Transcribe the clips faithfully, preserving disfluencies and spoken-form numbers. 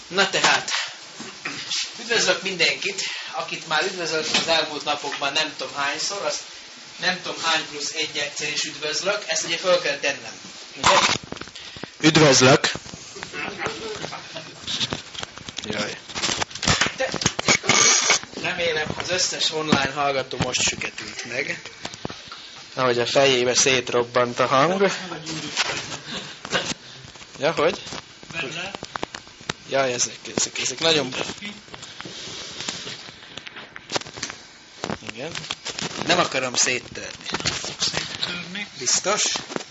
Na tehát, üdvözlök mindenkit, akit már üdvözöltem az elmúlt napokban nem tudom hányszor, azt nem tudom hány plusz egy egyszer is üdvözlök, ezt ugye föl kell tennem. Ugye? Üdvözlök! Jaj. De remélem, az összes online hallgató most süketült meg. Ahogy a fejébe szétrobbant a hang. Ja, hogy? Jaj, ezek, ezek, ezek nagyon... Igen. Nem akarom széttörni. Biztos?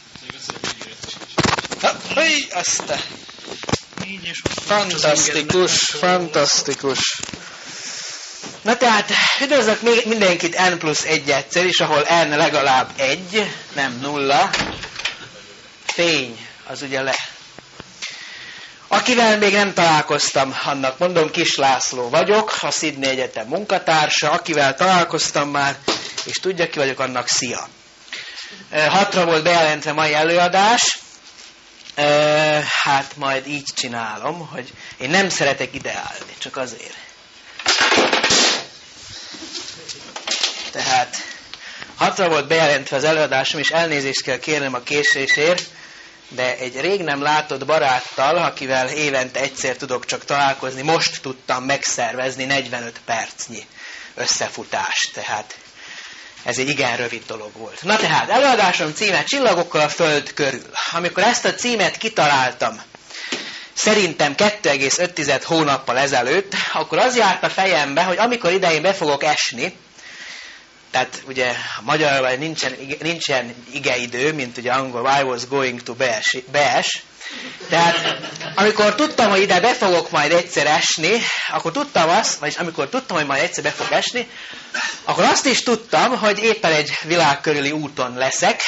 Ha, hely, aztán. Fantasztikus, fantasztikus. Na tehát, üdvözlök még mindenkit N plusz egy egyszer is, ahol N legalább egy, nem nulla. Fény, az ugye le. Akivel még nem találkoztam, annak mondom, Kis László vagyok, a Sydney Egyetem munkatársa. Akivel találkoztam már, és tudja ki vagyok, annak szia. Hatra volt bejelentve mai előadás. Hát majd így csinálom, hogy én nem szeretek ideálni, csak azért. Tehát hatra volt bejelentve az előadásom, és elnézést kell kérnem a késésért, de egy rég nem látott baráttal, akivel évente egyszer tudok csak találkozni, most tudtam megszervezni negyvenöt percnyi összefutást. Tehát ez egy igen rövid dolog volt. Na tehát, előadásom címe Csillagokkal a Föld körül. Amikor ezt a címet kitaláltam, szerintem két egész öt hónappal ezelőtt, akkor az járt a fejembe, hogy amikor idején be fogok esni, tehát ugye a magyarul nincsen, nincsen igeidő, mint ugye angol, I was going to bees, bees. Tehát amikor tudtam, hogy ide be fogok majd egyszer esni, akkor tudtam azt, vagyis amikor tudtam, hogy majd egyszer be fog esni, akkor azt is tudtam, hogy éppen egy világkörüli úton leszek.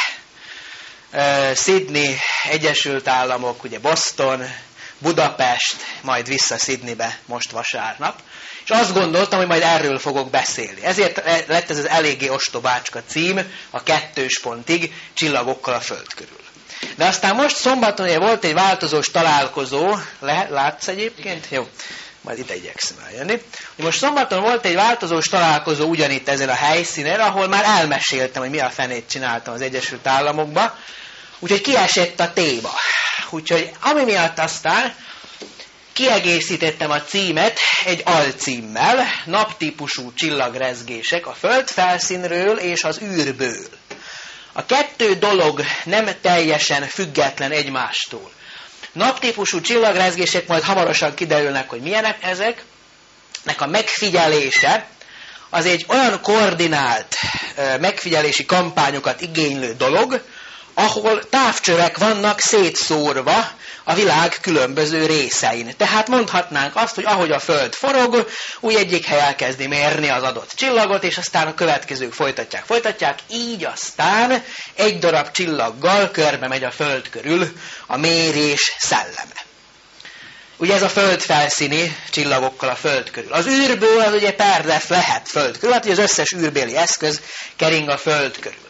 Uh, Sydney, Egyesült Államok, ugye Boston, Budapest, majd vissza Sydneybe most vasárnap. És azt gondoltam, hogy majd erről fogok beszélni. Ezért lett ez az eléggé ostobácska cím, a kettős pontig, Csillagokkal a Föld körül. De aztán most szombaton ugye volt egy változós találkozó, le, látsz egyébként? Jó, majd ide igyekszem eljönni. Most szombaton volt egy változós találkozó ugyanitt ezen a helyszínen, ahol már elmeséltem, hogy mi a fenét csináltam az Egyesült Államokba. Úgyhogy kiesett a téma. Úgyhogy ami miatt aztán kiegészítettem a címet egy alcímmel, naptípusú csillagrezgések a Föld felszínről és az űrből. A kettő dolog nem teljesen független egymástól. Naptípusú csillagrezgések majd hamarosan kiderülnek, hogy milyenek ezek. Nek a megfigyelése az egy olyan koordinált megfigyelési kampányokat igénylő dolog, ahol távcsövek vannak szétszórva a világ különböző részein. Tehát mondhatnánk azt, hogy ahogy a Föld forog, úgy egyik hely elkezdi mérni az adott csillagot, és aztán a következők folytatják, folytatják, így aztán egy darab csillaggal körbe megy a Föld körül a mérés szelleme. Ugye ez a Föld felszíni csillagokkal a Föld körül. Az űrből az ugye per def lehet Föld körül, hát ugye az összes űrbéli eszköz kering a Föld körül.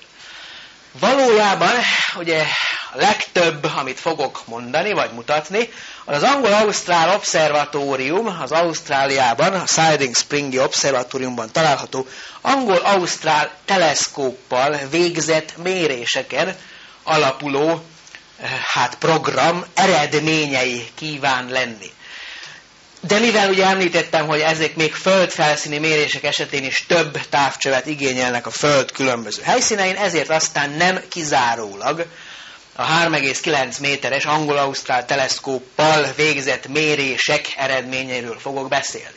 Valójában ugye a legtöbb, amit fogok mondani, vagy mutatni, az az angol-ausztrál obszervatórium, az Ausztráliában, a Siding Springi obszervatóriumban található angol-ausztrál teleszkóppal végzett méréseken alapuló hát, program eredményei kíván lenni. De mivel ugye említettem, hogy ezek még földfelszíni mérések esetén is több távcsövet igényelnek a Föld különböző helyszínein, ezért aztán nem kizárólag a három egész kilenc méteres angol-ausztrál teleszkóppal végzett mérések eredményeiről fogok beszélni.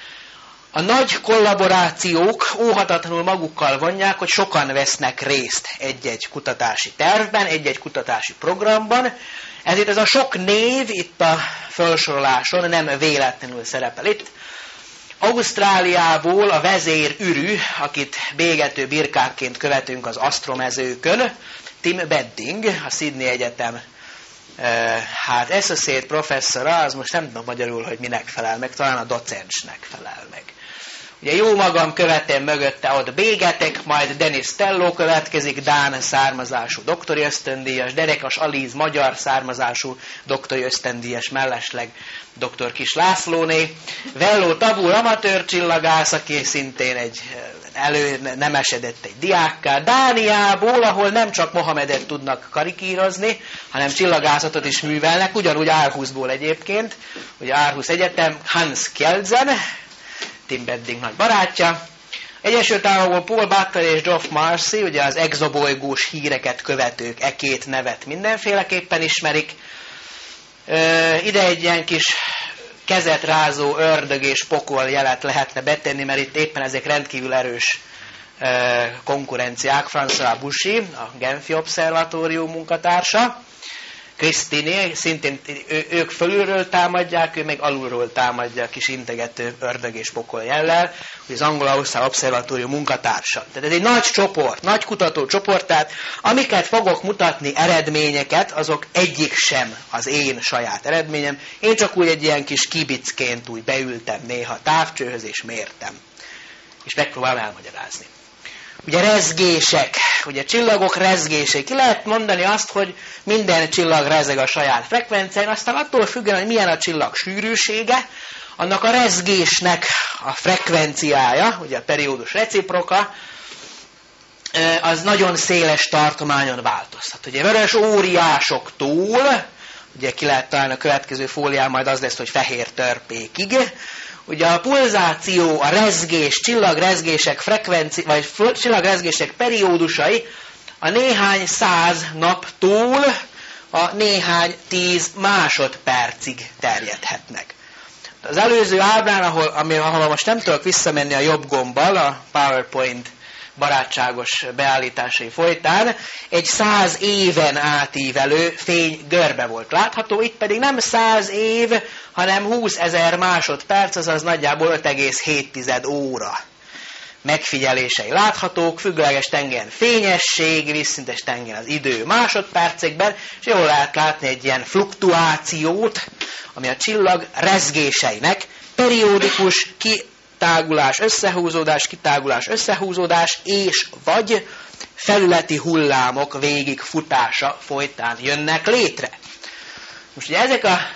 A nagy kollaborációk óhatatlanul magukkal vonják, hogy sokan vesznek részt egy-egy kutatási tervben, egy-egy kutatási programban, ezért ez a sok név itt a felsoroláson nem véletlenül szerepel itt. Ausztráliából a vezér ürű, akit bégető birkákként követünk az asztromezőkön, Tim Bedding, a Sydney Egyetem hát associate professzora, az most nem tudom magyarul, hogy minek felel meg, talán a docensnek felel meg. Ugye jó magam követem mögötte ott Bégetek, majd Denis Stelló következik, dán származású doktori ösztöndíjas, Derekas Alíz magyar származású doktori ösztöndíjas, mellesleg doktor Kis Lászlóné, Velló Tabúr amatőr csillagász, aki szintén egy elő nem esedett egy diákká, Dániából, ahol nem csak Mohamedet tudnak karikírozni, hanem csillagászatot is művelnek, ugyanúgy Aarhusból egyébként, ugye Aarhus Egyetem, Hans Kjeldsen, Tim Bedding nagy barátja. Egyesült Államokban Paul Butler és Geoff Marcy, ugye az exobolygós híreket követők e két nevet mindenféleképpen ismerik. Ö, ide egy ilyen kis kezet rázó ördög és pokol jelet lehetne betenni, mert itt éppen ezek rendkívül erős ö, konkurenciák. François Bouchy, a Genfi Obszervatórium munkatársa, Christine, szintén ő, ők fölülről támadják, ő meg alulról támadja a kis integető ördög és pokol jellel, hogy az Angol-Ausztrál Obszervatórium munkatársa. Tehát ez egy nagy csoport, nagy kutatócsoport, tehát amiket fogok mutatni eredményeket, azok egyik sem az én saját eredményem. Én csak úgy egy ilyen kis kibicként úgy beültem néha távcsőhöz és mértem. És megpróbálom elmagyarázni. Ugye rezgések, ugye csillagok rezgései. Ki lehet mondani azt, hogy minden csillag rezeg a saját frekvenciáján, aztán attól függően, hogy milyen a csillag sűrűsége, annak a rezgésnek a frekvenciája, ugye a periódus reciproka, az nagyon széles tartományon változhat. Ugye vörös óriásoktól, ugye ki lehet találni a következő fólián, majd az lesz, hogy fehér törpékig, ugye a pulzáció, a rezgés, csillagrezgések frekvenci, vagy csillagrezgések periódusai a néhány száz naptól a néhány tíz másodpercig terjedhetnek. Az előző ábrán, ahol, ami, ahol most nem tudok visszamenni a jobb gombbal, a PowerPoint barátságos beállításai folytán, egy száz éven átívelő fény görbe volt látható, itt pedig nem száz év, hanem húszezer másodperc, azaz nagyjából öt egész hét óra megfigyelései láthatók, függőleges tengelyen fényesség, vízszintes tengelyen az idő másodpercekben, és jól lehet látni egy ilyen fluktuációt, ami a csillag rezgéseinek periódikus kitágulás, összehúzódás, kitágulás, összehúzódás, és vagy felületi hullámok végigfutása folytán jönnek létre. Most ugye ezek a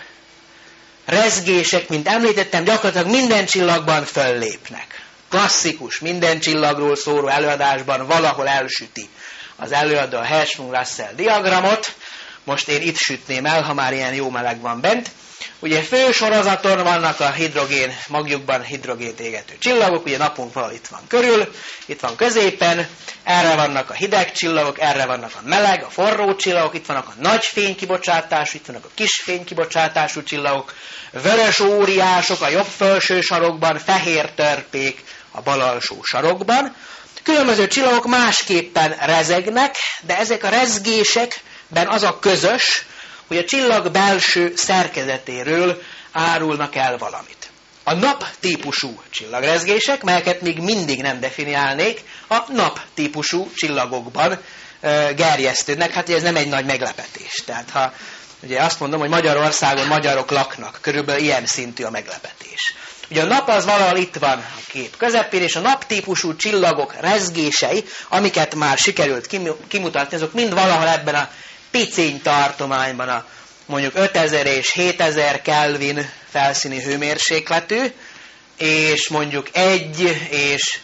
rezgések, mint említettem, gyakorlatilag minden csillagban föllépnek. Klasszikus, minden csillagról szóló előadásban valahol elsüti az előadó a Hertzsprung-Russell diagramot. Most én itt sütném el, ha már ilyen jó meleg van bent. Ugye fő sorozaton vannak a hidrogén, magjukban hidrogént égető csillagok, ugye napunk valahol itt van körül, itt van középen, erre vannak a hideg csillagok, erre vannak a meleg, a forró csillagok, itt vannak a nagy fénykibocsátású, itt vannak a kis fénykibocsátású csillagok, vörös óriások a jobb felső sarokban, fehér törpék a bal alsó sarokban. Különböző csillagok másképpen rezegnek, de ezek a rezgésekben az a közös, hogy a csillag belső szerkezetéről árulnak el valamit. A nap-típusú csillagrezgések, melyeket még mindig nem definiálnék, a nap-típusú csillagokban e, gerjesztődnek. Hát ez nem egy nagy meglepetés. Tehát ha ugye azt mondom, hogy Magyarországon magyarok laknak, körülbelül ilyen szintű a meglepetés. Ugye a nap az valahol itt van a kép közepén, és a naptípusú csillagok rezgései, amiket már sikerült kimutatni, azok mind valahol ebben a picény tartományban, a mondjuk ötezer és hétezer Kelvin felszíni hőmérsékletű, és mondjuk egy és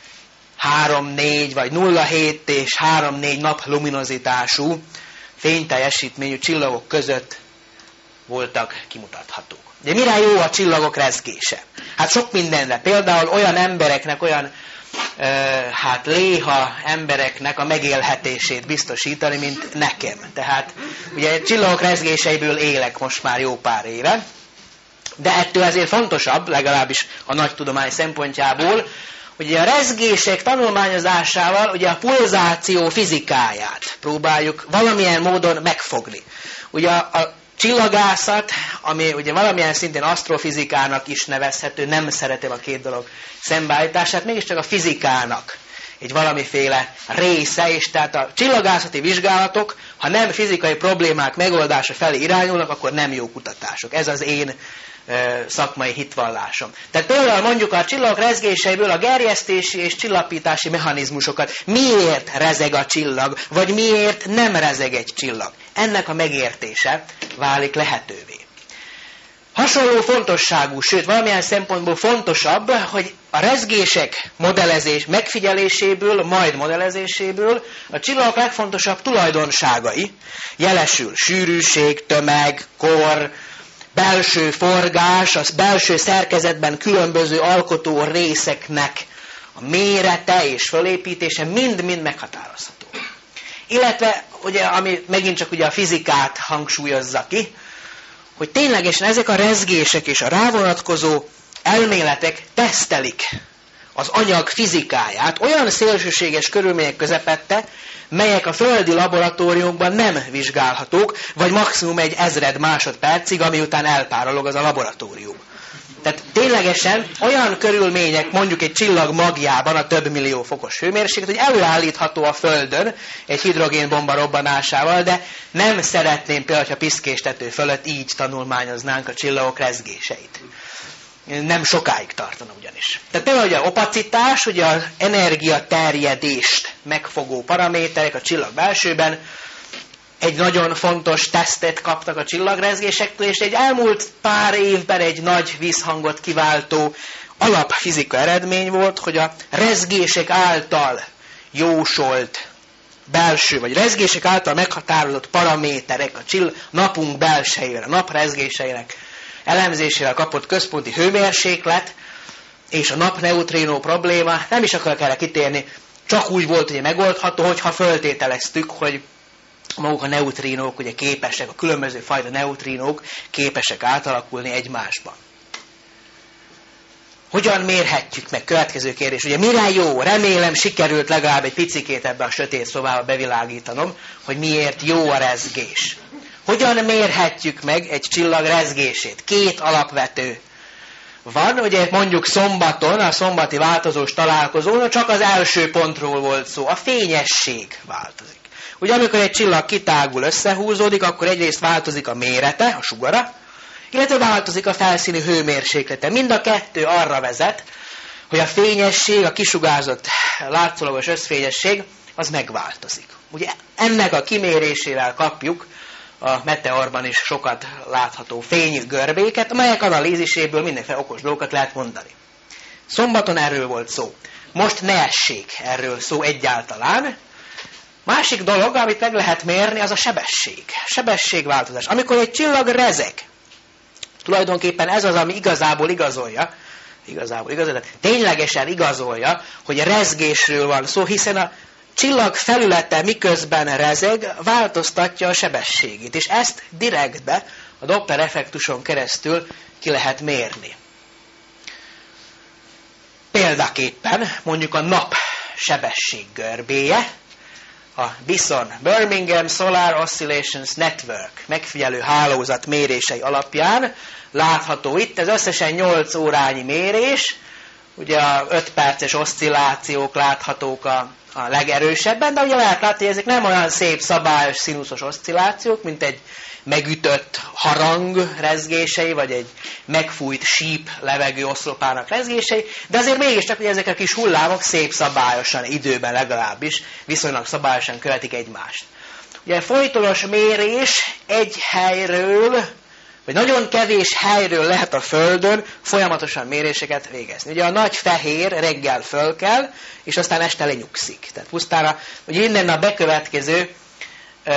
három négy, vagy nulla egész hét és három négy nap luminozitású fényteljesítményű csillagok között voltak kimutathatók. De mire jó a csillagok rezgése? Hát sok mindenre. Például olyan embereknek, olyan ö, hát léha embereknek a megélhetését biztosítani, mint nekem. Tehát ugye csillagok rezgéseiből élek most már jó pár éve, de ettől ezért fontosabb, legalábbis a nagy tudomány szempontjából, hogy a rezgések tanulmányozásával ugye a pulzáció fizikáját próbáljuk valamilyen módon megfogni. Ugye a, a csillagászat, ami ugye valamilyen szintén asztrofizikának is nevezhető, nem szeretem a két dolog szembeállítását, mégiscsak a fizikának egy valamiféle része, és tehát a csillagászati vizsgálatok, ha nem fizikai problémák megoldása felé irányulnak, akkor nem jó kutatások. Ez az én szakmai hitvallásom. Tehát például mondjuk a csillagok rezgéseiből a gerjesztési és csillapítási mechanizmusokat. Miért rezeg a csillag, vagy miért nem rezeg egy csillag? Ennek a megértése válik lehetővé. Hasonló fontosságú, sőt valamilyen szempontból fontosabb, hogy a rezgések modellezés megfigyeléséből, majd modellezéséből a csillagok legfontosabb tulajdonságai jelesül sűrűség, tömeg, kor, belső forgás, a belső szerkezetben különböző alkotó részeknek a mérete és fölépítése mind-mind meghatározható. Illetve, ugye, ami megint csak ugye a fizikát hangsúlyozza ki, hogy ténylegesen ezek a rezgések és a rávonatkozó elméletek tesztelik az anyag fizikáját olyan szélsőséges körülmények közepette, melyek a földi laboratóriumokban nem vizsgálhatók, vagy maximum egy ezred másodpercig, ami után elpárolog az a laboratórium. Tehát ténylegesen olyan körülmények, mondjuk egy csillag magjában a több millió fokos hőmérséklet, hogy előállítható a Földön egy hidrogénbomba robbanásával, de nem szeretném például, ha piszkéstető fölött így tanulmányoznánk a csillagok rezgéseit. Nem sokáig tartana ugyanis. Tehát például ugye opacitás, ugye az energiaterjedést megfogó paraméterek a csillag belsőben, egy nagyon fontos tesztet kaptak a csillagrezgésektől, és egy elmúlt pár évben egy nagy vízhangot kiváltó alapfizika eredmény volt, hogy a rezgések által jósolt belső, vagy rezgések által meghatározott paraméterek a csill- napunk belsejére, a nap rezgéseinek elemzésére kapott központi hőmérséklet, és a napneutrínó probléma, nem is akarok erre kitérni, csak úgy volt ugye megoldható, hogyha föltételeztük, hogy maguk a neutrínók ugye képesek, a különböző fajta neutrínók képesek átalakulni egymásban. Hogyan mérhetjük meg? Következő kérdés. Ugye mire jó? Remélem sikerült legalább egy picikét ebbe a sötét szobába bevilágítanom, hogy miért jó a rezgés. Hogyan mérhetjük meg egy csillag rezgését? Két alapvető van, ugye mondjuk szombaton, a szombati változós találkozón csak az első pontról volt szó, a fényesség változik. Ugye amikor egy csillag kitágul, összehúzódik, akkor egyrészt változik a mérete, a sugara, illetve változik a felszíni hőmérséklete. Mind a kettő arra vezet, hogy a fényesség, a kisugárzott látszólagos összfényesség, az megváltozik. Ugye ennek a kimérésével kapjuk a meteorban is sokat látható fénygörbéket, amelyek analíziséből mindenféle okos dolgokat lehet mondani. Szombaton erről volt szó. Most ne essék erről szó egyáltalán. Másik dolog, amit meg lehet mérni, az a sebesség. Sebességváltozás. Amikor egy csillag rezeg, tulajdonképpen ez az, ami igazából igazolja, igazából igazolja, ténylegesen igazolja, hogy a rezgésről van szó, hiszen a csillag felülete miközben rezeg, változtatja a sebességét, és ezt direktbe a Doppler effektuson keresztül ki lehet mérni. Példaképpen mondjuk a nap sebességgörbéje, a Bison Birmingham Solar Oscillations Network megfigyelő hálózat mérései alapján látható itt, ez összesen nyolc órányi mérés, ugye a öt perces oszcillációk láthatók a, a legerősebben, de ugye lehet látni, hogy ezek nem olyan szép szabályos színuszos oszcillációk, mint egy megütött harang rezgései, vagy egy megfújt síp levegő oszlopának rezgései, de azért mégiscsak, hogy ezek a kis hullámok szép szabályosan, időben legalábbis, viszonylag szabályosan követik egymást. Ugye folytonos mérés egy helyről, vagy nagyon kevés helyről lehet a Földön folyamatosan méréseket végezni. Ugye a nagy fehér reggel föl kell, és aztán este lenyugszik. Tehát pusztára, hogy innen a bekövetkező ö,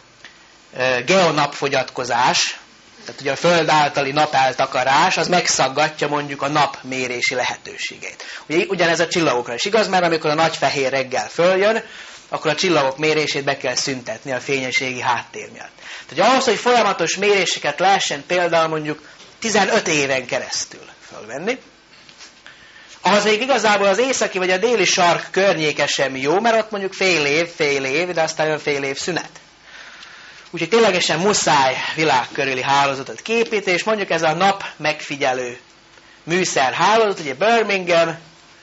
geonapfogyatkozás, tehát ugye a Föld általi napeltakarás, az megszaggatja mondjuk a nap mérési lehetőségeit. Ugye ugyanez a csillagokra is igaz, mert amikor a nagy fehér reggel följön, akkor a csillagok mérését be kell szüntetni a fényességi háttér miatt. Tehát ahhoz, hogy folyamatos méréseket lehessen például mondjuk tizenöt éven keresztül fölvenni, ahhoz még igazából az északi vagy a déli sark környéke sem jó, mert ott mondjuk fél év, fél év, de aztán jön fél év szünet. Úgyhogy ténylegesen muszáj világkörüli hálózatot képíteni, és mondjuk ez a nap megfigyelő műszer hálózat, ugye Birmingham,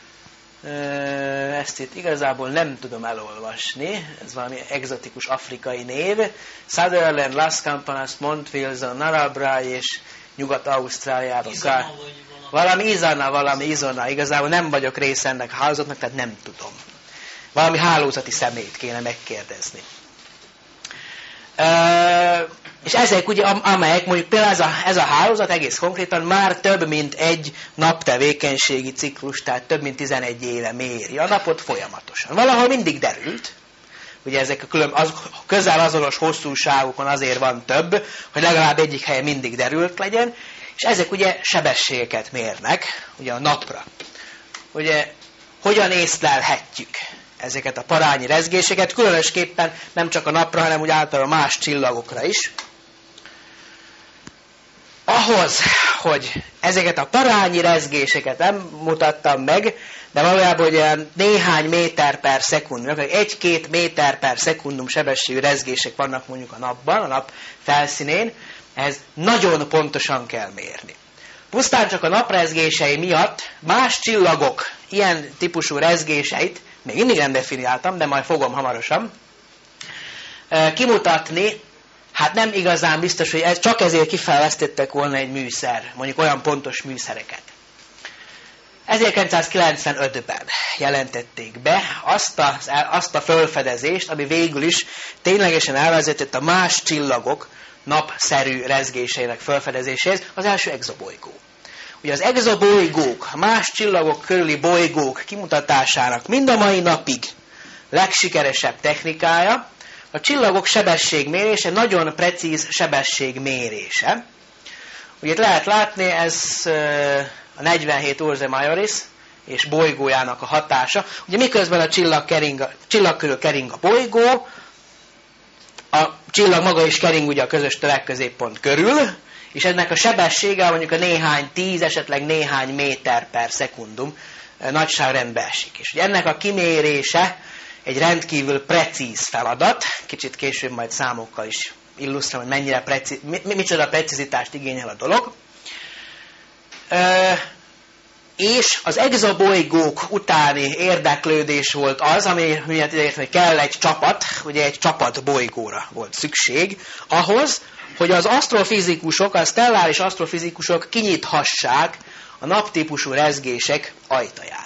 ezt itt igazából nem tudom elolvasni, ez valami egzotikus afrikai név, Sutherland, Las Campanas, Mont Wilson, Narrabri és Nyugat-Ausztráliában. Izona, valami izana, valami izona. Igazából nem vagyok része ennek a hálózatnak, tehát nem tudom. Valami hálózati személyt kéne megkérdezni. Uh, és ezek ugye, amelyek mondjuk például ez a, ez a hálózat egész konkrétan már több mint egy naptevékenységi ciklus, tehát több mint tizenegy éve méri a napot folyamatosan. Valahol mindig derült, ugye ezek a külön, az, közel azonos hosszúságokon azért van több, hogy legalább egyik helyen mindig derült legyen, és ezek ugye sebességeket mérnek, ugye a napra. Ugye hogyan észlelhetjük ezeket a parányi rezgéseket, különösképpen nem csak a napra, hanem úgy általában más csillagokra is. Ahhoz, hogy ezeket a parányi rezgéseket nem mutattam meg, de valójában ugye néhány méter per szekundum, egy-két méter per szekundum sebességű rezgések vannak mondjuk a napban, a nap felszínén, ehhez nagyon pontosan kell mérni. Pusztán csak a naprezgései miatt más csillagok ilyen típusú rezgéseit, még mindig nem definiáltam, de majd fogom hamarosan, kimutatni, hát nem igazán biztos, hogy ez, csak ezért kifejlesztettek volna egy műszer, mondjuk olyan pontos műszereket. ezerkilencszázkilencvenötben jelentették be azt a, azt a felfedezést, ami végül is ténylegesen elvezetett a más csillagok napszerű rezgéseinek felfedezéséhez, az első exobolygó. Ugye az exobolygók, a más csillagok körüli bolygók kimutatásának mind a mai napig legsikeresebb technikája a csillagok sebességmérése, nagyon precíz sebességmérése. Ugye itt lehet látni, ez a negyvenhét Ursae Majoris és bolygójának a hatása. Ugye miközben a csillag, kering, a csillag körül kering a bolygó, a csillag maga is kering ugye a közös tömegközéppont körül, és ennek a sebessége mondjuk a néhány tíz, esetleg néhány méter per szekundum nagyságrendbe esik. És ugye ennek a kimérése egy rendkívül precíz feladat, kicsit később majd számokkal is illusztrálom, hogy mennyire precíz, mi, micsoda precizitást igényel a dolog. Ö, és az exobolygók utáni érdeklődés volt az, ami miatt értem, hogy kell egy csapat, ugye egy csapat bolygóra volt szükség, ahhoz, hogy az asztrofizikusok, a stelláris asztrofizikusok kinyithassák a naptípusú rezgések ajtaját.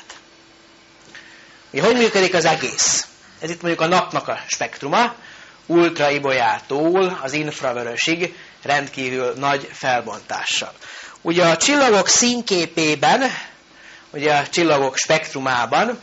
Ugye, hogy működik az egész? Ez itt mondjuk a napnak a spektruma, ultraibolyától az infravörösig rendkívül nagy felbontással. Ugye a csillagok színképében, ugye a csillagok spektrumában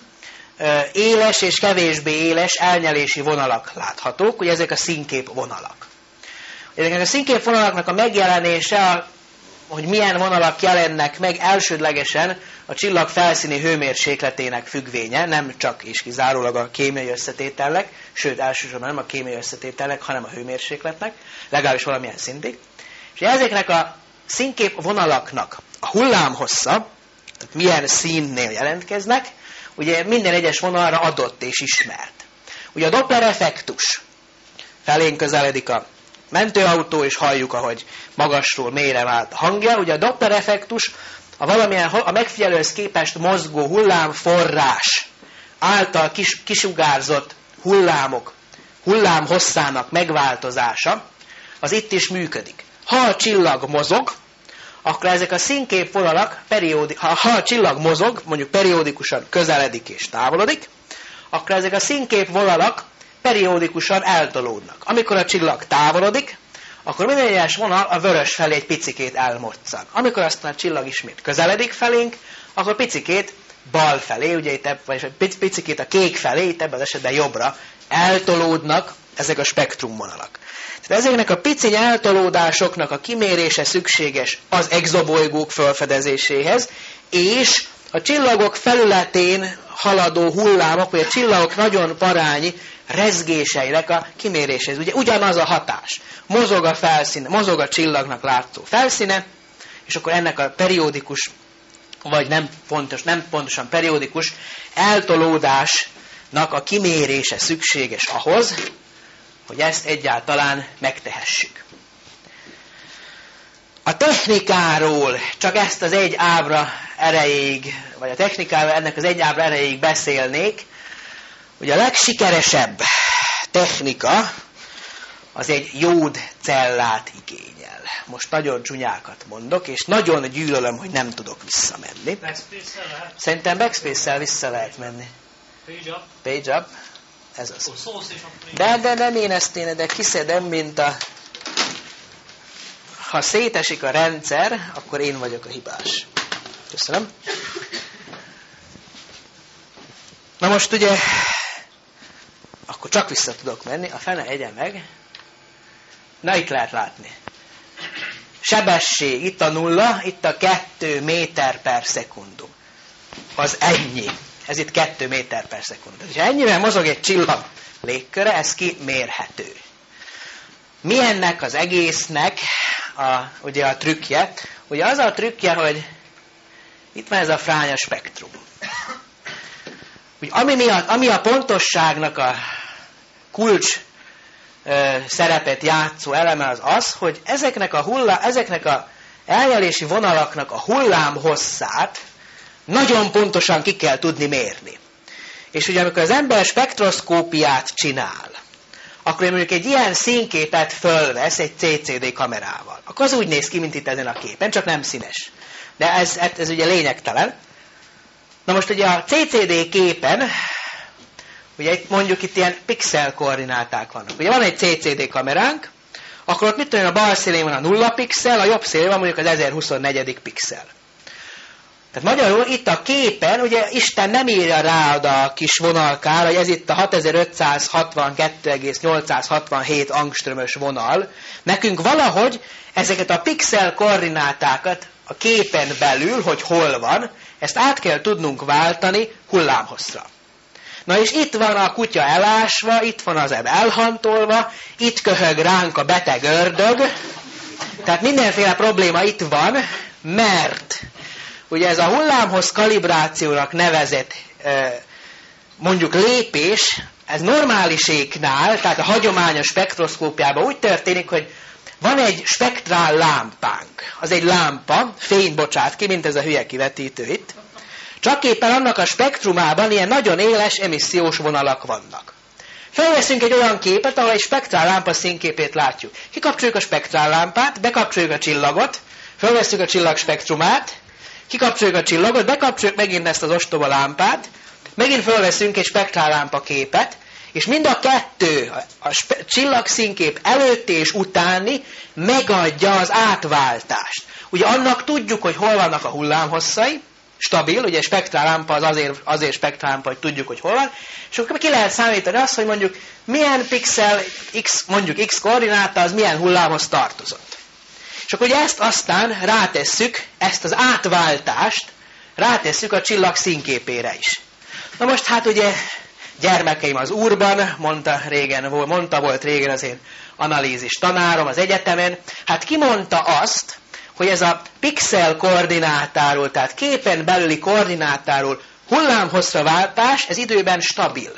éles és kevésbé éles elnyelési vonalak láthatók, ugye ezek a színkép vonalak. Ezeknek a színkép vonalaknak a megjelenése, hogy milyen vonalak jelennek meg elsődlegesen a csillag felszíni hőmérsékletének függvénye, nem csak és kizárólag a kémiai összetételnek, sőt elsősorban nem a kémiai összetételnek, hanem a hőmérsékletnek, legalábbis valamilyen szintig. És ezeknek a színkép vonalaknak a hullámhossza, tehát milyen színnél jelentkeznek, ugye minden egyes vonalra adott és ismert. Ugye a Doppler effektus felénk közeledik a mentőautó, és halljuk, ahogy magasról mélyre vált a hangja. Ugye a Doppler effektus a valamilyen a megfigyelőhöz képest mozgó hullámforrás által kis, kisugárzott hullámok, hullámhosszának megváltozása, az itt is működik. Ha a csillag mozog, akkor ezek a színképvonalak, periódi, ha, ha a csillag mozog, mondjuk periódikusan közeledik és távolodik, akkor ezek a színképvonalak periódikusan eltolódnak. Amikor a csillag távolodik, akkor minden egyes vonal a vörös felé egy picikét elmoccan. Amikor aztán a csillag ismét közeledik felénk, akkor picikét bal felé, ugye itt, vagy picikét a kék felé, itt ebben az esetben jobbra eltolódnak ezek a spektrumvonalak. Tehát ezeknek a piciny eltolódásoknak a kimérése szükséges az exobolygók felfedezéséhez, és a csillagok felületén haladó hullámok, vagy a csillagok nagyon parányi rezgéseinek a kiméréséhez. Ugye ugyanaz a hatás. Mozog a felszíne, mozog a csillagnak látszó felszíne, és akkor ennek a periódikus, vagy nem pontos, nem pontosan periódikus eltolódásnak a kimérése szükséges ahhoz, hogy ezt egyáltalán megtehessük. A technikáról csak ezt az egy ábra erejéig, vagy a technikáról ennek az egy ábra erejéig beszélnék. Ugye a legsikeresebb technika az egy jódcellát igényel. Most nagyon csúnyákat mondok, és nagyon gyűlölöm, hogy nem tudok visszamenni. Backspace-szel lehet? Szerintem backspace-szel vissza lehet menni. Page up? Page up. Ez az. Oh, szósz és akkor De, de nem én ezt én, de kiszedem, mint a... Ha szétesik a rendszer, akkor én vagyok a hibás. Köszönöm. Na most ugye, akkor csak vissza tudok menni, a fene egye meg. Na itt lehet látni. Sebesség, itt a nulla, itt a kettő méter per szekundum. Az ennyi. Ez itt kettő méter per szekundum. És ennyivel mozog egy csillag légköre, ez kimérhető. Mi ennek az egésznek a, ugye a trükkje? Ugye az a trükkje, hogy itt van ez a fránya spektrum. Ugye, ami, miatt, ami a pontosságnak a kulcs ö, szerepet játszó eleme az az, hogy ezeknek a, hullá, ezeknek a elnyelési vonalaknak a hullám hosszát nagyon pontosan ki kell tudni mérni. És ugye amikor az ember spektroszkópiát csinál, akkor mondjuk egy ilyen színképet fölvesz egy cé cé dé kamerával. Akkor az úgy néz ki, mint itt ezen a képen, csak nem színes. De ez, ez, ez ugye lényegtelen. Na most ugye a cé cé dé képen, ugye itt mondjuk itt ilyen pixel koordináták vannak. Ugye van egy cé cé dé kameránk, akkor ott mit tudom, a bal szélén van a nulla pixel, a jobb szélén van mondjuk az ezerhuszonnegy pixel. Tehát magyarul itt a képen, ugye Isten nem írja rá oda a kis vonalkára, hogy ez itt a hatezer-ötszázhatvankettő egész nyolcszázhatvanhét angströmös vonal. Nekünk valahogy ezeket a pixel koordinátákat a képen belül, hogy hol van, ezt át kell tudnunk váltani hullámhosszra. Na és itt van a kutya elásva, itt van az eb elhantolva, itt köhög ránk a beteg ördög. Tehát mindenféle probléma itt van, mert ugye ez a hullámhossz kalibrációnak nevezett mondjuk lépés, ez normáliséknál, tehát a hagyományos spektroszkópiában úgy történik, hogy van egy spektrál lámpánk. Az egy lámpa, fény bocsát ki, mint ez a hülye kivetítő itt. Csak éppen annak a spektrumában ilyen nagyon éles emissziós vonalak vannak. Felveszünk egy olyan képet, ahol egy spektrál lámpa színképét látjuk. Kikapcsoljuk a spektrál lámpát, bekapcsoljuk a csillagot, felveszünk a csillag spektrumát, kikapcsoljuk a csillagot, bekapcsoljuk megint ezt az ostoba lámpát, megint felveszünk egy spektrállámpa képet, és mind a kettő, a spe- csillagszínkép előtti és utáni megadja az átváltást. Ugye annak tudjuk, hogy hol vannak a hullámhosszai, stabil, ugye spektrállámpa az azért, azért spektrállámpa, hogy tudjuk, hogy hol van, és akkor ki lehet számítani azt, hogy mondjuk milyen pixel, x, mondjuk x koordináta, az milyen hullámhoz tartozott. És akkor ugye ezt aztán rátesszük, ezt az átváltást rátesszük a csillag színképére is. Na most hát ugye gyermekeim az Úrban, mondta, régen, mondta volt régen az én analízis tanárom az egyetemen, hát ki mondta azt, hogy ez a pixel koordinátáról, tehát képen belüli koordinátáról hullámhosszra váltás, ez időben stabil.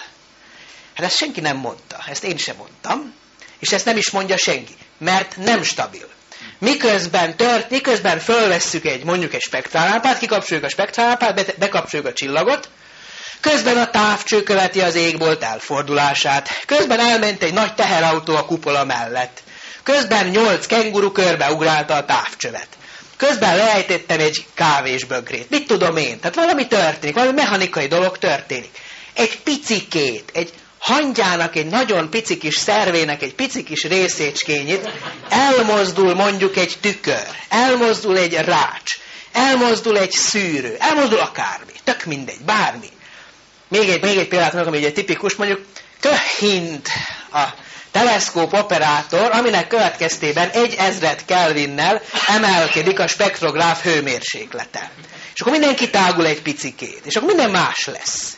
Hát ezt senki nem mondta, ezt én sem mondtam, és ezt nem is mondja senki, mert nem stabil. Miközben tört, miközben fölvesszük egy, mondjuk egy spektrállámpát, kikapcsoljuk a spektrállámpát, bekapcsoljuk a csillagot, közben a távcső követi az égbolt elfordulását, közben elment egy nagy teherautó a kupola mellett, közben nyolc kenguru körbeugrálta a távcsövet, közben leejtettem egy kávésbögrét, mit tudom én, tehát valami történik, valami mechanikai dolog történik. Egy picikét, egy hangyának, egy nagyon pici kis szervének, egy pici kis részécskényét, elmozdul mondjuk egy tükör, elmozdul egy rács, elmozdul egy szűrő, elmozdul akármi, tök mindegy, bármi. Még egy, még egy példát mondok, ami egy tipikus, mondjuk köhint a teleszkóp operátor, aminek következtében egy ezred Kelvinnel emelkedik a spektrográf hőmérséklete. És akkor mindenki tágul egy picikét, és akkor minden más lesz.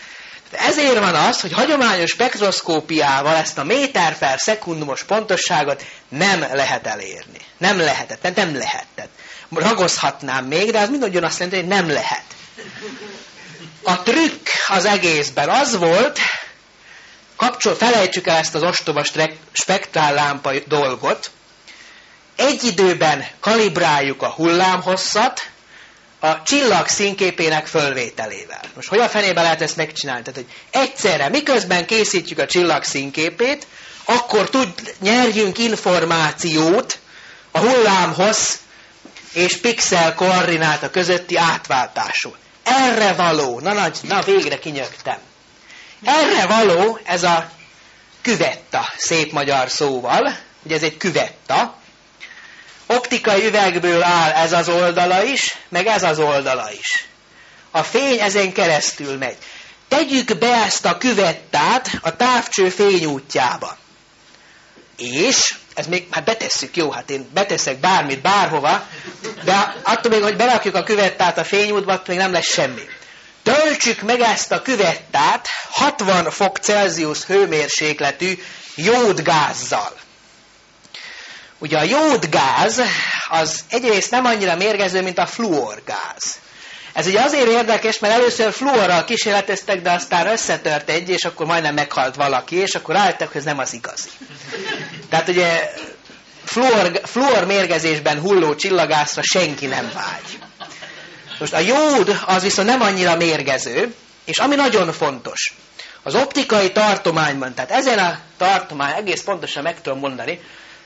Ezért van az, hogy hagyományos spektroszkópiával ezt a méter per szekundumos pontosságot nem lehet elérni. Nem lehetett, nem, nem lehetett. Ragozhatnám még, de az mindannyian azt jelenti, hogy nem lehet. A trükk az egészben az volt, kapcsol, felejtsük el ezt az ostoba spektrállámpa dolgot, egy időben kalibráljuk a hullámhosszat a csillag színképének fölvételével. Most hogy a fenébe lehet ezt megcsinálni? Tehát, hogy egyszerre, miközben készítjük a csillag színképét, akkor tud, nyerjünk információt a hullámhossz és pixel koordináta közötti átváltásról. Erre való, na, na, na végre kinyögtem. Erre való ez a küvetta, szép magyar szóval, ugye ez egy küvetta. Optikai üvegből áll ez az oldala is, meg ez az oldala is. A fény ezen keresztül megy. Tegyük be ezt a küvettát a távcső fényútjába. És, ez még, hát betesszük, jó, hát én beteszek bármit, bárhova, de attól még, hogy berakjuk a küvettát a fényútba, attól még nem lesz semmi. Töltsük meg ezt a küvettát hatvan fok Celsius hőmérsékletű jódgázzal. Ugye a jódgáz az egyrészt nem annyira mérgező, mint a fluorgáz. Ez ugye azért érdekes, mert először fluorral kísérleteztek, de aztán összetört egy, és akkor majdnem meghalt valaki, és akkor rájöttek, hogy ez nem az igazi. Tehát ugye fluor, fluor mérgezésben hulló csillagászra senki nem vágy. Most a jód az viszont nem annyira mérgező, és ami nagyon fontos, az optikai tartományban, tehát ezen a tartomány, egész pontosan meg tudom mondani,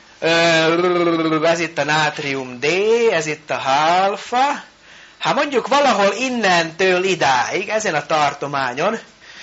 ez itt a nátrium D, ez itt a alfa, hát mondjuk valahol innentől idáig, ezen a tartományon,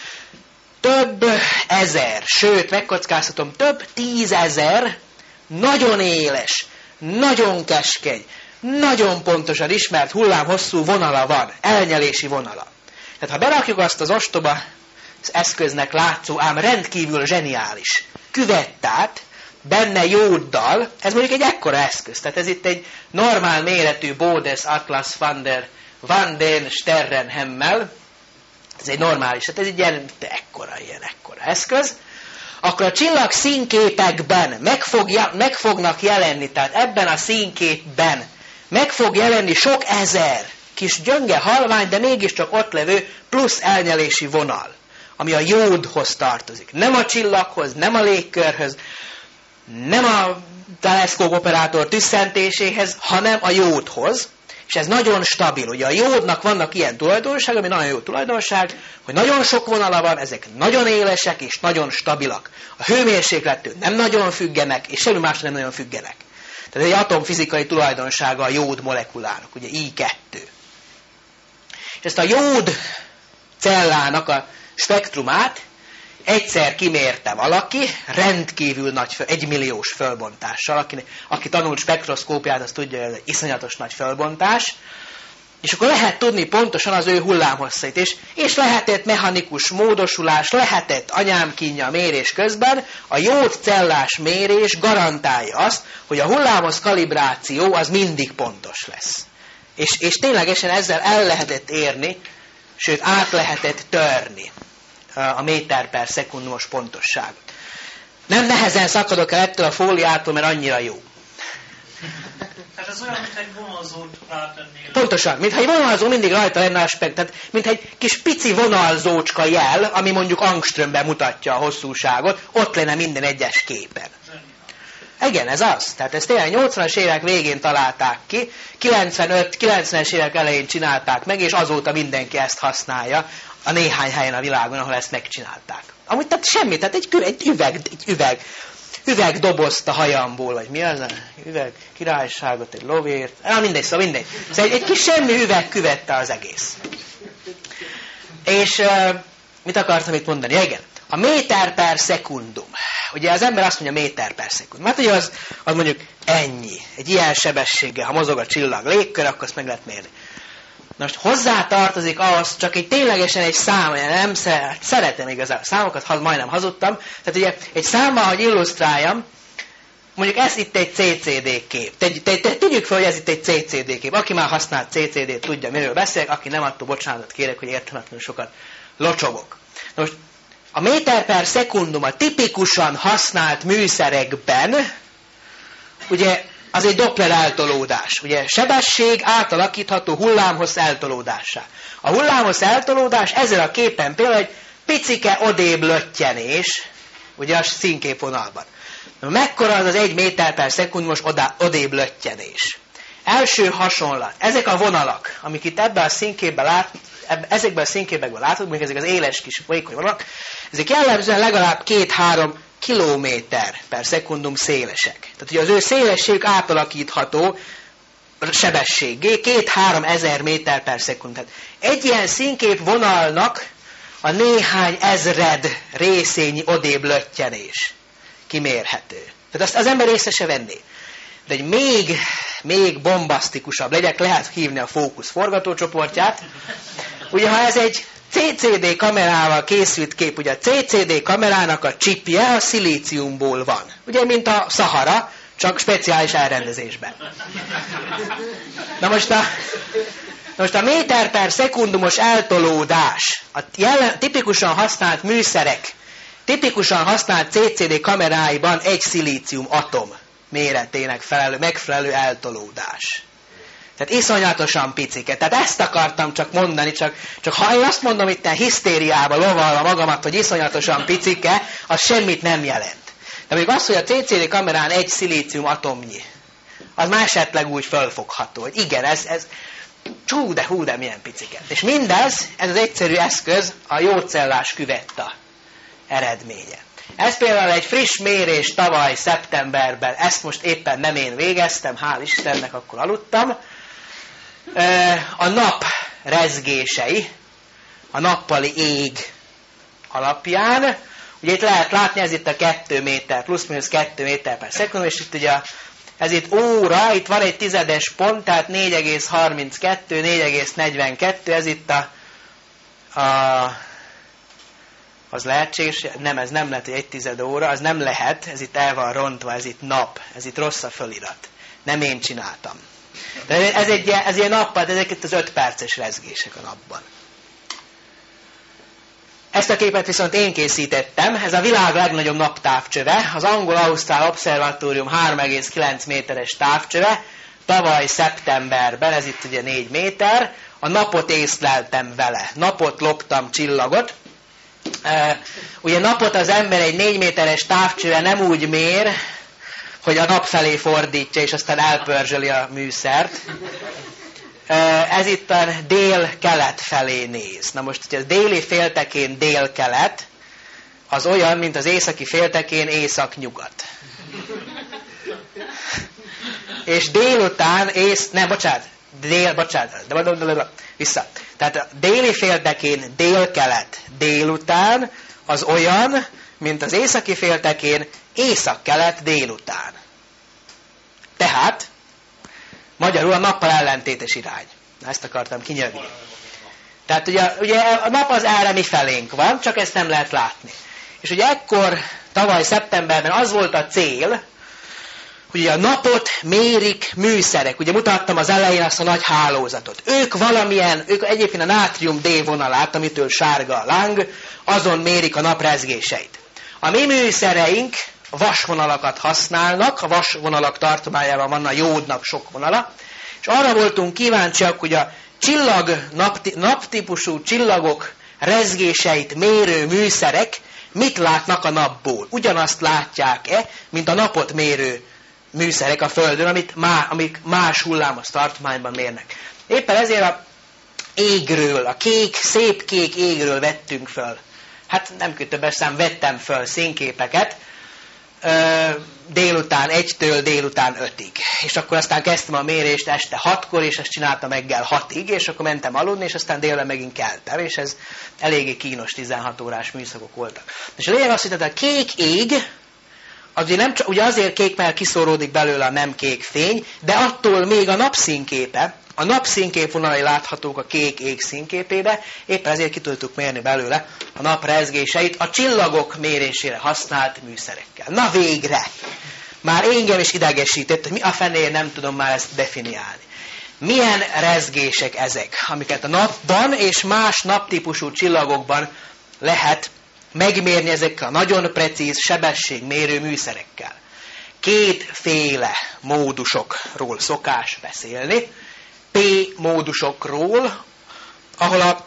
több ezer, sőt, megkockáztatom, több tízezer nagyon éles, nagyon keskeny, nagyon pontosan ismert hullámhosszú vonala van, elnyelési vonala. Tehát ha berakjuk azt az ostoba az eszköznek látszó, ám rendkívül zseniális küvettát, benne jóddal, ez mondjuk egy ekkora eszköz, tehát ez itt egy normál méretű Bodes Atlas van der Van den Sterrenhemmel, ez egy normális, tehát ez egy ilyen ekkora, ilyen ekkora eszköz, akkor a csillag színképekben meg, fogja, meg fognak jelenni, tehát ebben a színképben meg fog jelenni sok ezer kis gyönge halvány, de mégiscsak ott levő plusz elnyelési vonal, ami a jódhoz tartozik. Nem a csillaghoz, nem a légkörhöz, nem a teleszkópoperátor tüsszentéséhez, hanem a jódhoz, és ez nagyon stabil. Ugye a jódnak vannak ilyen tulajdonság, ami nagyon jó tulajdonság, hogy nagyon sok vonala van, ezek nagyon élesek és nagyon stabilak. A hőmérséklettől nem nagyon függenek, és semmi másra nem nagyon függenek. Tehát egy atomfizikai tulajdonsága a jód molekulának, ugye I kettő. És ezt a jód cellának a spektrumát egyszer kimérte valaki, rendkívül nagy, egymilliós fölbontással, aki, aki tanult spektroszkópiát, az tudja, hogy ez egy iszonyatos nagy fölbontás, és akkor lehet tudni pontosan az ő hullámhosszait, és, és lehetett mechanikus módosulás, lehetett anyámkínja mérés közben, a jódcellás mérés garantálja azt, hogy a hullámhossz kalibráció az mindig pontos lesz. És, és ténylegesen ezzel el lehetett érni, sőt át lehetett törni a méter per szekundumos pontosságot. Nem nehezen szakadok el ettől a fóliától, mert annyira jó. Tehát ez olyan, mint egy vonalzót rátennél. Pontosan, mintha egy vonalzó mindig rajta lenne a spekt, tehát mintha egy kis pici vonalzócska jel, ami mondjuk angströmben mutatja a hosszúságot, ott lenne minden egyes képen. Igen, ez az. Tehát ezt tényleg nyolcvanas évek végén találták ki, kilencvenöt kilencvenes évek elején csinálták meg, és azóta mindenki ezt használja a néhány helyen a világon, ahol ezt megcsinálták. Amúgy tehát semmi, tehát egy, egy üveg, egy üveg, üvegdobozt a hajamból, vagy mi az? Üveg királyságot, egy lovért, ah, mindegy, szóval mindegy. Szóval egy, egy kis semmi üveg küvette az egész. És uh, mit akartam itt mondani? Ja, igen. A méter per szekundum. Ugye az ember azt mondja méter per szekundum. Hát ugye az, az mondjuk ennyi. Egy ilyen sebességgel, ha mozog a csillag légkör, akkor azt meg lehet mérni. Na most hozzá tartozik ahhoz, csak egy ténylegesen egy szám, nem szeret, szeretem igazán a számokat, ha majdnem hazudtam. Tehát ugye egy számmal, hogy illusztráljam, mondjuk ez itt egy cé cé dé kép. Tegy, te, te, tegyük fel, hogy ez itt egy cé cé dé kép. Aki már használt cé cé dét, tudja, miről beszélek, aki nem, attól bocsánatot kérek, hogy értelmetlenül sokat locsogok. Na most a méter per szekundum a tipikusan használt műszerekben, ugye az egy Doppler eltolódás. Ugye sebesség átalakítható hullámhossz eltolódássá. A hullámhossz eltolódás ezen a képen például egy picike odébb löttyenés, ugye a színképvonalban. Mekkora az az egy méter per szekundumos odébb löttyenés? Első hasonlat. Ezek a vonalak, amik itt ebben a színképben lát, ezekben a színképekben látod, még ezek az éles kis vékony vonalak, ezek jellemzően legalább két-három kilométer per szekundum szélesek. Tehát ugye az ő szélességük átalakítható sebességgé, két-három ezer méter per szekund. Tehát egy ilyen színkép vonalnak a néhány ezred részényi odébb löttyenés kimérhető. Tehát azt az ember észre se venné. De egy még, még bombasztikusabb legyek, lehet hívni a fókusz forgatócsoportját. Ugye, ha ez egy cé cé dé kamerával készült kép, ugye a cé cé dé kamerának a csipje a szilíciumból van. Ugye, mint a Szahara, csak speciális elrendezésben. Na most a, na most a méter per szekundumos eltolódás, a jelen, tipikusan használt műszerek, tipikusan használt cé cé dé kameráiban egy szilícium atom méretének felelő, megfelelő eltolódás. Tehát iszonyatosan picike. Tehát ezt akartam csak mondani, csak, csak ha én azt mondom itt hisztériába lovalva magamat, hogy iszonyatosan picike, az semmit nem jelent. De még az, hogy a cé cé dé kamerán egy szilícium atomnyi, az már esetleg úgy fölfogható, hogy igen, ez, ez csú, de hú, de milyen picike. És mindez, ez az egyszerű eszköz a jócellás küvetta eredménye. Ez például egy friss mérés tavaly szeptemberben, ezt most éppen nem én végeztem, hál' Istennek, akkor aludtam. A nap rezgései, a nappali ég alapján, ugye itt lehet látni, ez itt a kettő méter, plusz-minusz kettő méter per szekund, és itt ugye ez itt óra, itt van egy tizedes pont, tehát négy egész harminckettő, négy egész negyvenkettő, ez itt a, a az lehetséges, nem, ez nem lehet, hogy egy tized óra, az nem lehet, ez itt el van rontva, ez itt nap, ez itt rossz a fölirat. Nem én csináltam. De ez egy ez ilyen nappal, ezek itt az öt perces rezgések a napban. Ezt a képet viszont én készítettem, ez a világ legnagyobb naptávcsöve, az Angol-Ausztrál Obszervatórium három egész kilenc méteres távcsöve, tavaly szeptemberben, ez itt ugye négy méter, a napot észleltem vele, napot loptam, csillagot. Uh, ugye napot az ember egy négy méteres távcsőre nem úgy mér, hogy a nap felé fordítja, és aztán elpörzsöli a műszert. Uh, ez itt a dél-kelet felé néz. Na most, hogy a déli féltekén dél-kelet, az olyan, mint az északi féltekén észak-nyugat. És délután, ész, nem, bocsánat, dél, bocsánat, vissza. Tehát a déli féltekén dél-kelet délután az olyan, mint az északi féltekén észak-kelet délután. Tehát magyarul a nappal ellentétes irány. Ezt akartam kinyögni. Tehát ugye, ugye a nap az erre mi felénk van, csak ezt nem lehet látni. És ugye ekkor, tavaly szeptemberben az volt a cél, hogy a napot mérik műszerek. Ugye mutattam az elején azt a nagy hálózatot. Ők valamilyen, ők egyébként a nátrium D vonalát, amitől sárga a láng, azon mérik a nap rezgéseit. A mi műszereink vasvonalakat használnak, a vasvonalak tartományában van a jódnak sok vonala, és arra voltunk kíváncsiak, hogy a csillag, napti, naptípusú csillagok rezgéseit mérő műszerek mit látnak a napból. Ugyanazt látják-e, mint a napot mérő műszerek a Földön, amit má, amik más hullámos tartományban mérnek. Éppen ezért a égről, a kék, szép kék égről vettünk föl. Hát nem kötöbbes szám, vettem föl színképeket ö, délután egytől délután ötig. És akkor aztán kezdtem a mérést este hatkor, és ezt csináltam reggel hatig, és akkor mentem aludni, és aztán délben megint keltem, és ez eléggé kínos tizenhat órás műszakok voltak. És a lényeg az, hogy a kék ég, az ugye, nem csak, ugye azért kék, mert kiszóródik belőle a nem kék fény, de attól még a napszínképe, a napszínkép vonalai láthatók a kék ég színképébe, éppen ezért ki tudtuk mérni belőle a nap rezgéseit a csillagok mérésére használt műszerekkel. Na végre! Már engem is idegesített, hogy mi a fenéért nem tudom már ezt definiálni. Milyen rezgések ezek, amiket a napban és más naptípusú csillagokban lehet megmérni ezekkel a nagyon precíz sebességmérő műszerekkel. Kétféle módusokról szokás beszélni. P-módusokról, ahol a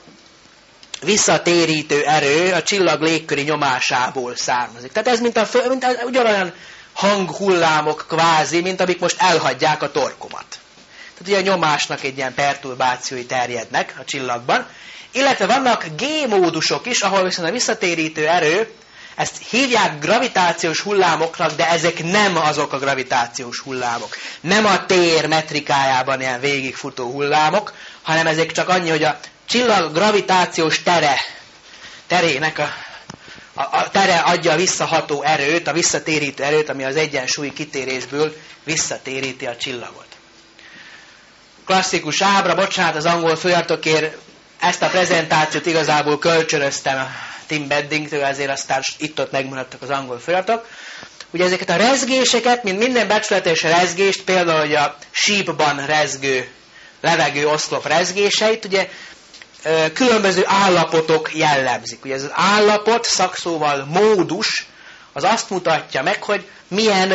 visszatérítő erő a csillag légköri nyomásából származik. Tehát ez mint a, mint a ugyanolyan hanghullámok kvázi, mint amik most elhagyják a torkomat. Tehát ugye a nyomásnak egy ilyen perturbációi terjednek a csillagban. Illetve vannak G-módusok is, ahol viszont a visszatérítő erő Ezt hívják gravitációs hullámoknak, de ezek nem azok a gravitációs hullámok. Nem a tér metrikájában ilyen végigfutó hullámok, hanem ezek csak annyi, hogy a csillag gravitációs tere, terének a, a, a tere adja a visszaható erőt, a visszatérítő erőt, ami az egyensúlyi kitérésből visszatéríti a csillagot. Klasszikus ábra, bocsánat az angol feliratokért, ezt a prezentációt igazából kölcsönöztem a Tim Beddingtől, ezért aztán itt-ott megmaradtak az angol feliratok. Ugye ezeket a rezgéseket, mint minden becsületes rezgést, például hogy a sípban rezgő levegő oszlop rezgéseit, ugye különböző állapotok jellemzik. Ugye ez az állapot, szakszóval módus, az azt mutatja meg, hogy milyen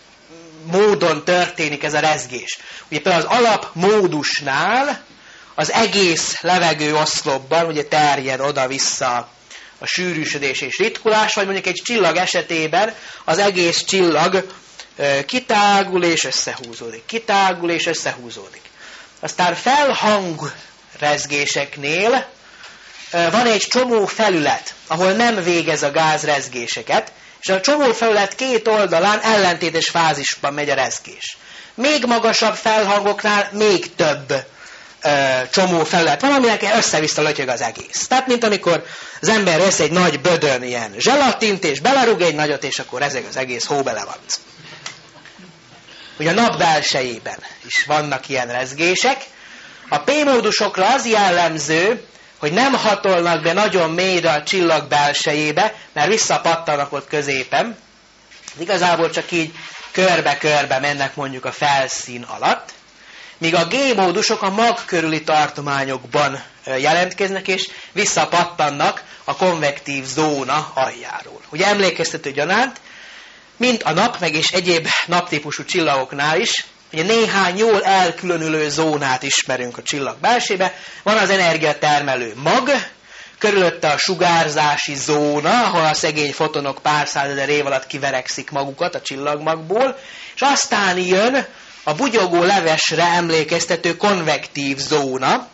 módon történik ez a rezgés. Ugye például az alapmódusnál az egész levegő oszlopban ugye terjed oda-vissza a sűrűsödés és ritkulás, vagy mondjuk egy csillag esetében az egész csillag kitágul és összehúzódik. Kitágul és összehúzódik. Aztán felhang rezgéseknél van egy csomó felület, ahol nem végez a gáz rezgéseket, és a csomó felület két oldalán ellentétes fázisban megy a rezgés. Még magasabb felhangoknál még több csomó felület van, aminek össze-vissza lötyög az egész. Tehát, mint amikor az ember vesz egy nagy bödön ilyen zselatint, és belerúg egy nagyot, és akkor rezeg az egész hóbelevanc. Ugye a nap belsejében is vannak ilyen rezgések. A P-módusokra az jellemző, hogy nem hatolnak be nagyon mélyre a csillag belsejébe, mert visszapattanak ott középen. Igazából csak így körbe-körbe mennek mondjuk a felszín alatt. Míg a G-módusok a mag körüli tartományokban jelentkeznek, és visszapattannak a konvektív zóna aljáról. Ugye emlékeztető gyanánt, mint a nap, meg és egyéb naptípusú csillagoknál is, ugye néhány jól elkülönülő zónát ismerünk a csillag belsébe. Van az energiatermelő mag, körülötte a sugárzási zóna, ahol a szegény fotonok pár százezer év alatt kiverekszik magukat a csillagmagból, és aztán jön a bugyogó levesre emlékeztető konvektív zóna,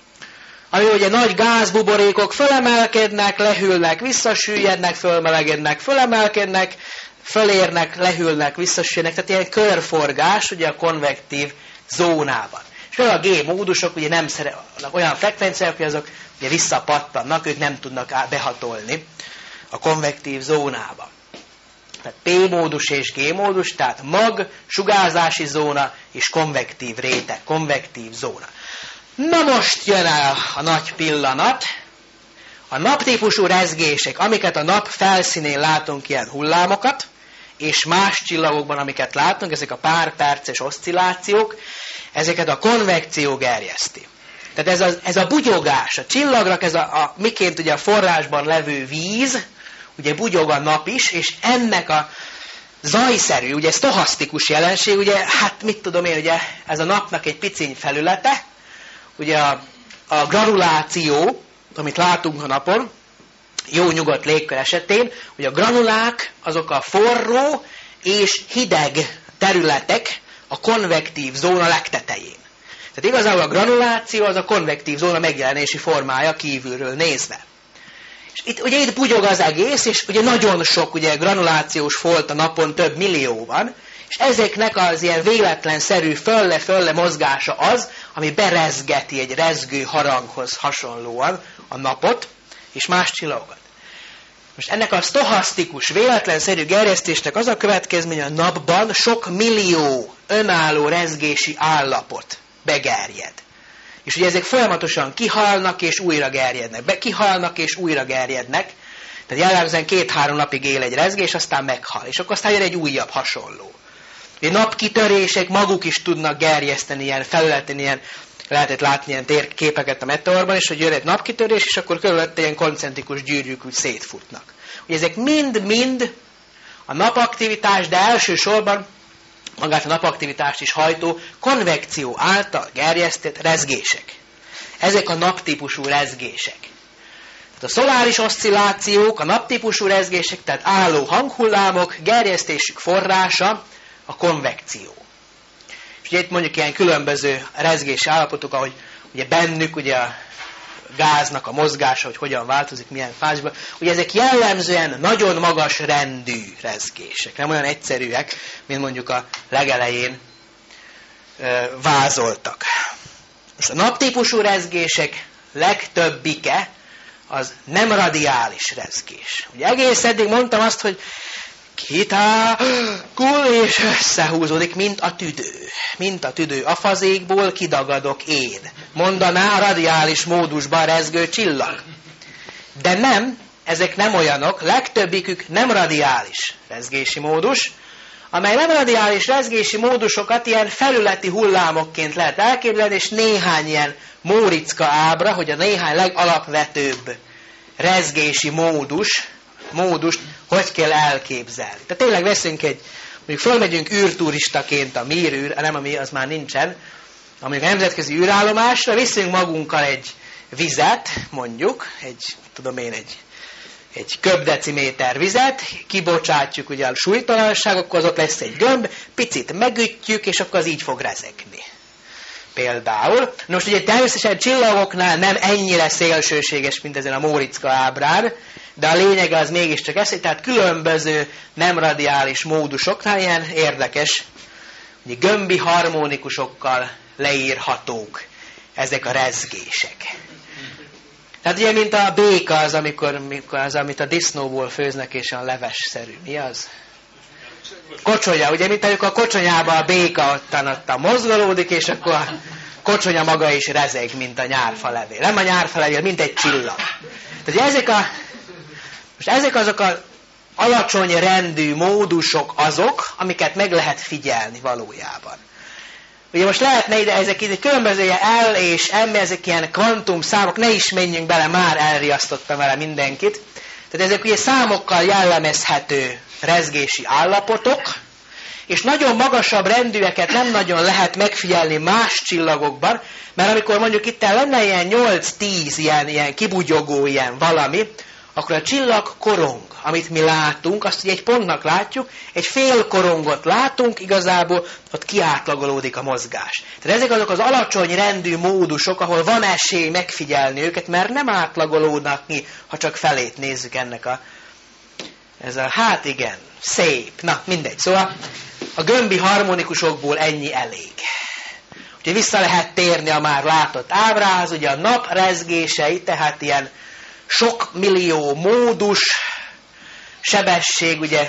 ami ugye nagy gázbuborékok fölemelkednek, lehűlnek, visszasüllyednek, fölmelegednek, fölemelkednek, fölérnek, lehűlnek, visszasüllyednek, tehát ilyen körforgás ugye a konvektív zónában. És például a G-módusok ugye nem szeretnek olyan frekvenciák, hogy azok ugye visszapattannak, ők nem tudnak behatolni a konvektív zónába. Tehát P-módus és G-módus, tehát mag, sugárzási zóna és konvektív réteg, konvektív zóna. Na most jön el a nagy pillanat. A naptípusú rezgések, amiket a nap felszínén látunk, ilyen hullámokat, és más csillagokban, amiket látunk, ezek a pár perces oszcillációk, ezeket a konvekció gerjeszti. Tehát ez a, ez a bugyogás, a csillagnak, ez a, a miként ugye a forrásban levő víz, ugye bugyog a nap is, és ennek a zajszerű, ugye sztochasztikus jelenség, ugye, hát mit tudom én, ugye ez a napnak egy piciny felülete, ugye a, a granuláció, amit látunk a napon, jó nyugodt légkör esetén, hogy a granulák azok a forró és hideg területek a konvektív zóna legtetején. Tehát igazából a granuláció az a konvektív zóna megjelenési formája kívülről nézve. És itt, ugye itt bugyog az egész, és ugye nagyon sok ugye, granulációs folt a napon, több millió van, és ezeknek az ilyen véletlenszerű fölle-fölle mozgása az, ami berezgeti egy rezgő haranghoz hasonlóan a napot és más csillagokat. Most ennek a sztochasztikus, véletlenszerű gerjesztésnek az a következmény, hogy a napban sok millió önálló rezgési állapot begerjed. És ugye ezek folyamatosan kihalnak és újra gerjednek. Be, kihalnak és újra gerjednek. Tehát jellemzően két-három napig él egy rezgés, aztán meghal. És akkor aztán jön egy újabb hasonló. A napkitörések maguk is tudnak gerjeszteni ilyen felületen, ilyen, lehetett látni ilyen térképeket a meteorban, és hogy jön egy napkitörés, és akkor körülötte ilyen koncentrikus gyűrűk úgy szétfutnak. Ugye ezek mind-mind a napaktivitás, de elsősorban magát a napaktivitást is hajtó konvekció által gerjesztett rezgések. Ezek a naptípusú rezgések. Tehát a szoláris oszcillációk, a naptípusú rezgések, tehát álló hanghullámok, gerjesztésük forrása a konvekció. És ugye itt mondjuk ilyen különböző rezgési állapotok, ahogy ugye bennük ugye a gáznak a mozgása, hogy hogyan változik, milyen fázisban. Ugye ezek jellemzően nagyon magas rendű rezgések, nem olyan egyszerűek, mint mondjuk a legelején ö, vázoltak. Most a naptípusú rezgések legtöbbike az nem radiális rezgés. Ugye egész eddig mondtam azt, hogy kitágul és összehúzódik, mint a tüdő. Mint a tüdő a fazékból kidagadok én. Mondaná a radiális módusban rezgő csillag. De nem, ezek nem olyanok, legtöbbikük nem radiális rezgési módus, amely nem radiális rezgési módusokat ilyen felületi hullámokként lehet elképzelni, és néhány ilyen Móriczka ábra, hogy a néhány legalapvetőbb rezgési módus, módust hogy kell elképzelni. Tehát tényleg veszünk egy, mondjuk fölmegyünk űrturistaként a Mir űr, nem a mi, az már nincsen, mondjuk a nemzetközi űrállomásra, viszünk magunkkal egy vizet, mondjuk, egy, tudom én, egy egy köbdeciméter vizet, kibocsátjuk ugye a súlytalanságokkal, az ott lesz egy gömb, picit megütjük, és akkor az így fog rezegni. Például. Most ugye természetesen csillagoknál nem ennyire szélsőséges, mint ezen a Móriczka ábrán, de a lényege az mégiscsak ez, tehát különböző nem radiális módusoknál ilyen érdekes, ugye gömbi harmonikusokkal leírhatók ezek a rezgések. Tehát ugye, mint a béka az, amikor, amikor az, amit a disznóból főznek, és a levesszerű. Mi az? Kocsonya. Ugye, mint amikor a kocsonyában a béka ottan, ottan mozgolódik, és akkor a kocsonya maga is rezeg, mint a nyárfalevél. Nem a nyárfalevél, mint egy csillag. Tehát ezek, a, most ezek azok az alacsony rendű módusok azok, amiket meg lehet figyelni valójában. Ugye most lehetne ide, ezek ide különböző L és M, ezek ilyen kvantum számok, ne is menjünk bele, már elriasztottam vele mindenkit. Tehát ezek ugye számokkal jellemezhető rezgési állapotok, és nagyon magasabb rendűeket nem nagyon lehet megfigyelni más csillagokban, mert amikor mondjuk itt lenne ilyen nyolc-tíz ilyen, ilyen kibugyogó ilyen valami, akkor a csillag korong, amit mi látunk, azt ugye egy pontnak látjuk, egy fél korongot látunk, igazából ott kiátlagolódik a mozgás. Tehát ezek azok az alacsony rendű módusok, ahol van esély megfigyelni őket, mert nem átlagolódnak ki, ha csak felét nézzük ennek a... Ez a, hát igen, szép, na mindegy. Szóval a gömbi harmonikusokból ennyi elég. Ugye vissza lehet térni a már látott ábrához, ugye a nap rezgései, tehát ilyen sok millió módus, sebesség, ugye,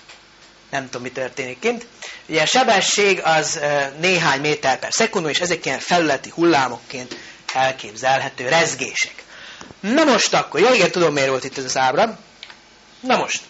nem tudom, mi történik kint. Ugye a sebesség az néhány méter per szekundum, és ezek ilyen felületi hullámokként elképzelhető rezgések. Na most akkor, jó, igen, tudom, miért volt itt ez az ábra. Na most,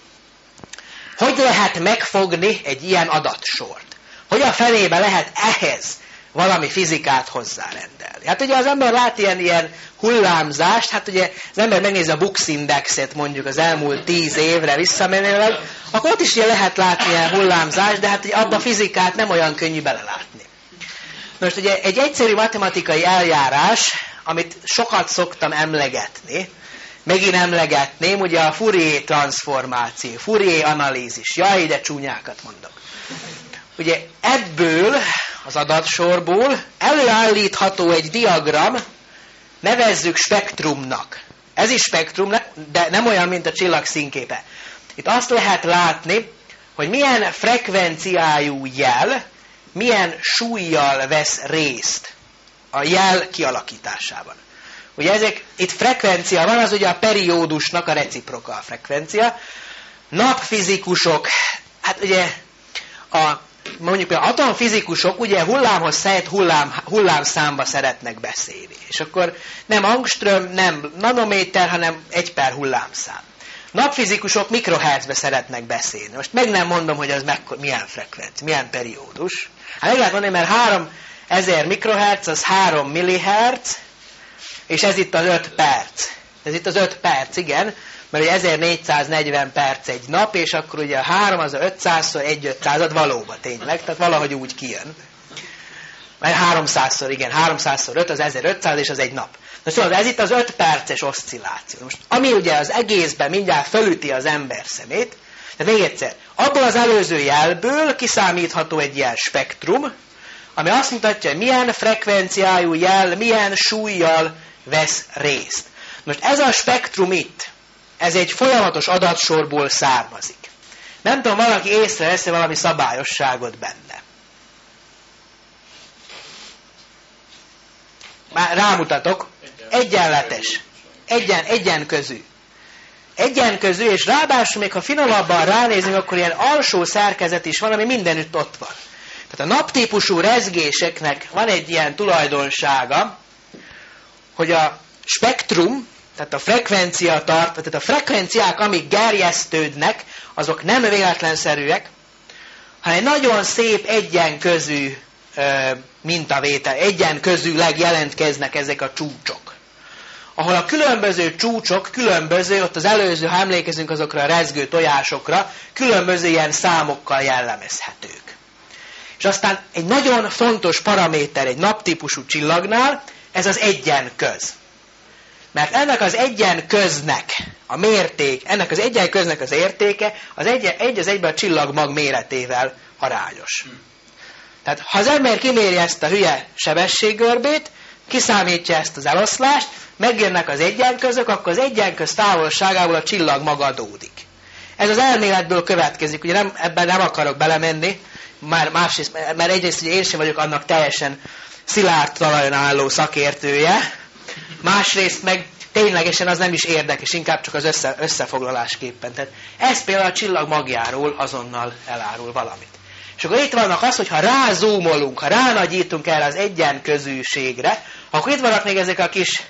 hogy lehet megfogni egy ilyen adatsort? Hogy a fenébe lehet ehhez valami fizikát hozzárendelni? Hát ugye az ember lát ilyen, ilyen hullámzást, hát ugye az ember megnézi a Bux Indexet mondjuk az elmúlt tíz évre visszamenőleg, akkor ott is ugye lehet látni ilyen hullámzást, de hát ugye abba a fizikát nem olyan könnyű belelátni. Most ugye egy egyszerű matematikai eljárás, amit sokat szoktam emlegetni, megint emlegetném, ugye a Fourier transformáció, Fourier analízis, jaj, de csúnyákat mondok. Ugye ebből, az adatsorból előállítható egy diagram, nevezzük spektrumnak. Ez is spektrum, de nem olyan, mint a csillag színképe. Itt azt lehet látni, hogy milyen frekvenciájú jel, milyen súlyjal vesz részt a jel kialakításában. Ugye ezek, itt frekvencia van, az ugye a periódusnak a reciproka a frekvencia. Napfizikusok, hát ugye a, mondjuk például atomfizikusok ugye hullámhoz szert hullám, hullámszámba szeretnek beszélni. És akkor nem angström, nem nanométer, hanem egy per hullámszám. Napfizikusok mikrohertzbe szeretnek beszélni. Most meg nem mondom, hogy az mekkor, milyen frekvencia, milyen periódus. Hát meg lehet mondani, mert háromezer mikrohertz az három millihertz, és ez itt az öt perc. Ez itt az öt perc, igen, mert ugye ezernégyszáznegyven perc egy nap, és akkor ugye a három az a ötszázszor egy ötszázad valóban tényleg, tehát valahogy úgy kijön. Mert háromszázszor, igen, háromszázszor öt az ezerötszáz, és az egy nap. Na szóval ez itt az öt perces oszcilláció. Most ami ugye az egészben mindjárt fölüti az ember szemét, tehát még egyszer, abból az előző jelből kiszámítható egy ilyen spektrum, ami azt mutatja, hogy milyen frekvenciájú jel, milyen súlyjal vesz részt. Most ez a spektrum itt, ez egy folyamatos adatsorból származik. Nem tudom, valaki észreveszi valami szabályosságot benne. Már rámutatok, egyenletes, egyen, egyenközű. Egyenközű, és ráadásul még ha finomabban ránézünk, akkor ilyen alsó szerkezet is van, ami mindenütt ott van. Tehát a naptípusú rezgéseknek van egy ilyen tulajdonsága, hogy a spektrum, tehát a frekvencia tart, tehát a frekvenciák, amik gerjesztődnek, azok nem véletlenszerűek, hanem egy nagyon szép egyenközű ö, mintavétel, egyenközűleg jelentkeznek ezek a csúcsok. Ahol a különböző csúcsok, különböző, ott az előző, ha emlékezünk azokra a rezgő tojásokra, különböző ilyen számokkal jellemezhetők. És aztán egy nagyon fontos paraméter egy naptípusú csillagnál, ez az egyenköz. Mert ennek az egyenköznek a mérték, ennek az egyenköznek az értéke az egy, egy az egyben a csillagmag méretével arányos. Tehát ha az ember kiméri ezt a hülye sebességgörbét, kiszámítja ezt az eloszlást, megjönnek az egyenközök, akkor az egyenköz távolságából a csillagmag adódik. Ez az elméletből következik, ugye nem, ebben nem akarok belemenni, már másrészt, mert egyrészt ugye én sem vagyok annak teljesen szilárd talajon álló szakértője, másrészt meg ténylegesen az nem is érdekes, inkább csak az össze, összefoglalásképpen. Tehát ez például a csillag magjáról azonnal elárul valamit. És akkor itt vannak az, hogy ha rázúmolunk, ha ránagyítunk erre az egyenközűségre, akkor itt vannak még ezek a kis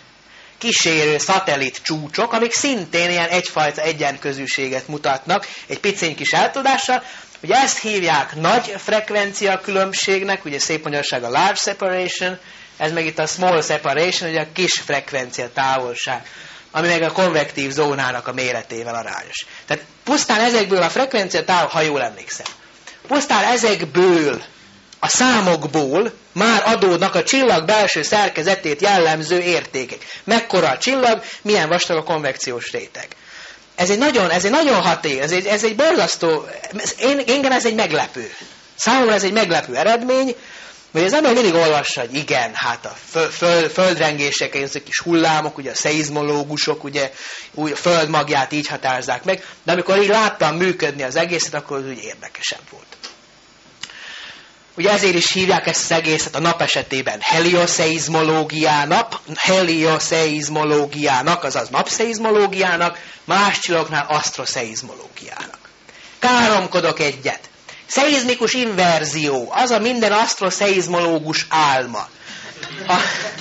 kísérő szatellit csúcsok, amik szintén ilyen egyfajta egyenközűséget mutatnak, egy piciny kis eltudással. Ugye ezt hívják nagy frekvencia különbségnek, ugye szép magyarság a large separation, ez meg itt a small separation, ugye a kis frekvencia távolság, ami meg a konvektív zónának a méretével arányos. Tehát pusztán ezekből a frekvencia távolság, ha jól emlékszem, pusztán ezekből, a számokból már adódnak a csillag belső szerkezetét jellemző értékek. Mekkora a csillag, milyen vastag a konvekciós réteg. Ez egy nagyon, ez egy nagyon hatékony, ez egy, ez egy borzasztó, én, engem ez egy meglepő. Számomra ez egy meglepő eredmény, mert az ember mindig olvassa, hogy igen, hát a föl, föl, földrengések, ezek kis hullámok, ugye a szeizmológusok, ugye új, a föld magját így határozzák meg, de amikor így láttam működni az egészet, akkor az úgy érdekesebb volt. Ugye ezért is hívják ezt az egészet a nap esetében helioszeizmológiának, helioszeizmológiának, azaz napszeizmológiának, más csillagoknál asztroszeizmológiának. Káromkodok egyet. Szeizmikus inverzió, az a minden asztroszeizmológus álma. A,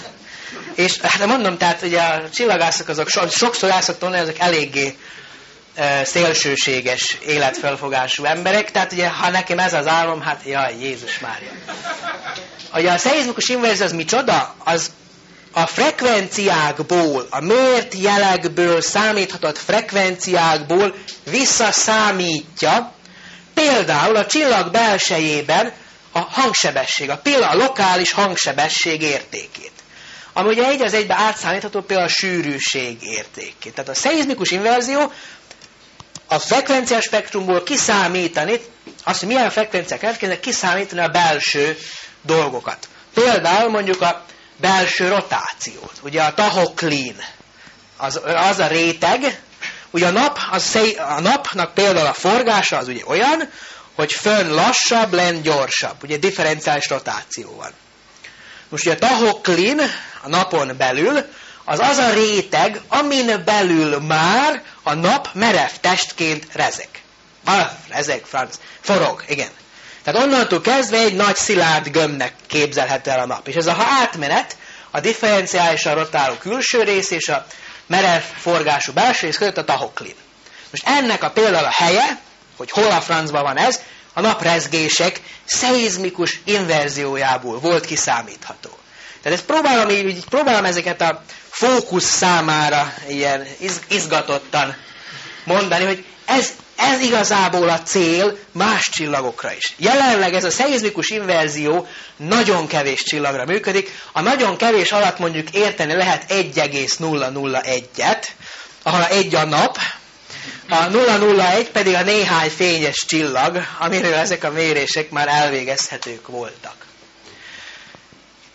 és hát mondom, tehát ugye a csillagászok azok so, sokszor el szoktam mondani, azok eléggé e, szélsőséges életfelfogású emberek, tehát ugye ha nekem ez az álmom, hát jaj, Jézus Mária. Ugye a szeizmikus inverzió az micsoda? Az a frekvenciákból, a mért jelekből számíthatott frekvenciákból visszaszámítja például a csillag belsejében a hangsebesség, a, például a lokális hangsebesség értékét. Ami ugye egy az egybe átszámítható például a sűrűség értékét. Tehát a szeizmikus inverzió a frekvenciás spektrumból kiszámítani, azt, hogy milyen frekvenciák keletkeznek, kiszámítani a belső dolgokat. Például mondjuk a belső rotációt. Ugye a tahoklin, az, az a réteg, ugye a, nap, az, a napnak például a forgása az ugye olyan, hogy fönn lassabb, lenn gyorsabb. Ugye differenciális rotáció van. Most ugye a tahoklin a napon belül, az az a réteg, amin belül már a nap merev testként rezeg. Ah, rezeg, franc. Forog, igen. Tehát onnantól kezdve egy nagy szilárd gömbnek képzelhető el a nap. És ez a átmenet a differenciálisan rotáló külső rész és a merev forgású belső rész között a tahoklin. Most ennek a például a helye, hogy hol a francban van ez, a naprezgések szeizmikus inverziójából volt kiszámítható. Tehát ezt próbálom, így, így próbálom ezeket a fókusz számára ilyen izgatottan mondani, hogy ez, ez igazából a cél más csillagokra is. Jelenleg ez a szeizmikus inverzió nagyon kevés csillagra működik. A nagyon kevés alatt mondjuk érteni lehet egy egész nulla nulla egyet, ahol a egy a nap, a nulla nulla egy pedig a néhány fényes csillag, amiről ezek a mérések már elvégezhetők voltak.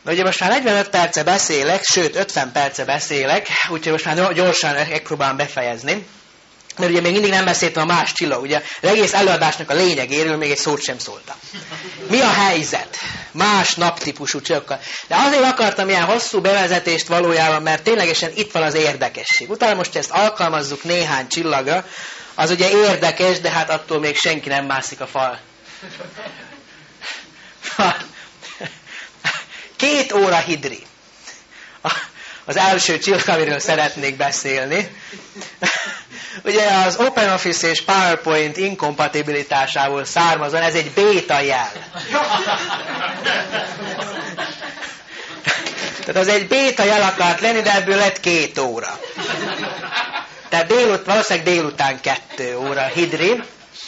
De ugye most már negyvenöt perce beszélek, sőt ötven perce beszélek, úgyhogy most már gyorsan megpróbálom befejezni. Mert ugye még mindig nem beszéltem a más csillag, ugye az egész előadásnak a lényegéről még egy szót sem szóltam. Mi a helyzet más naptípusú csillagokkal? De azért akartam ilyen hosszú bevezetést valójában, mert ténylegesen itt van az érdekesség. Utána most ezt alkalmazzuk néhány csillagra, az ugye érdekes, de hát attól még senki nem mászik a fal. Két óra hidri. Az első csillag, amiről szeretnék beszélni. Ugye az OpenOffice és PowerPoint inkompatibilitásából származóan ez egy béta jel. Tehát az egy béta jel akart lenni, de ebből lett két óra. Tehát délut, valószínűleg délután kettő óra hidri.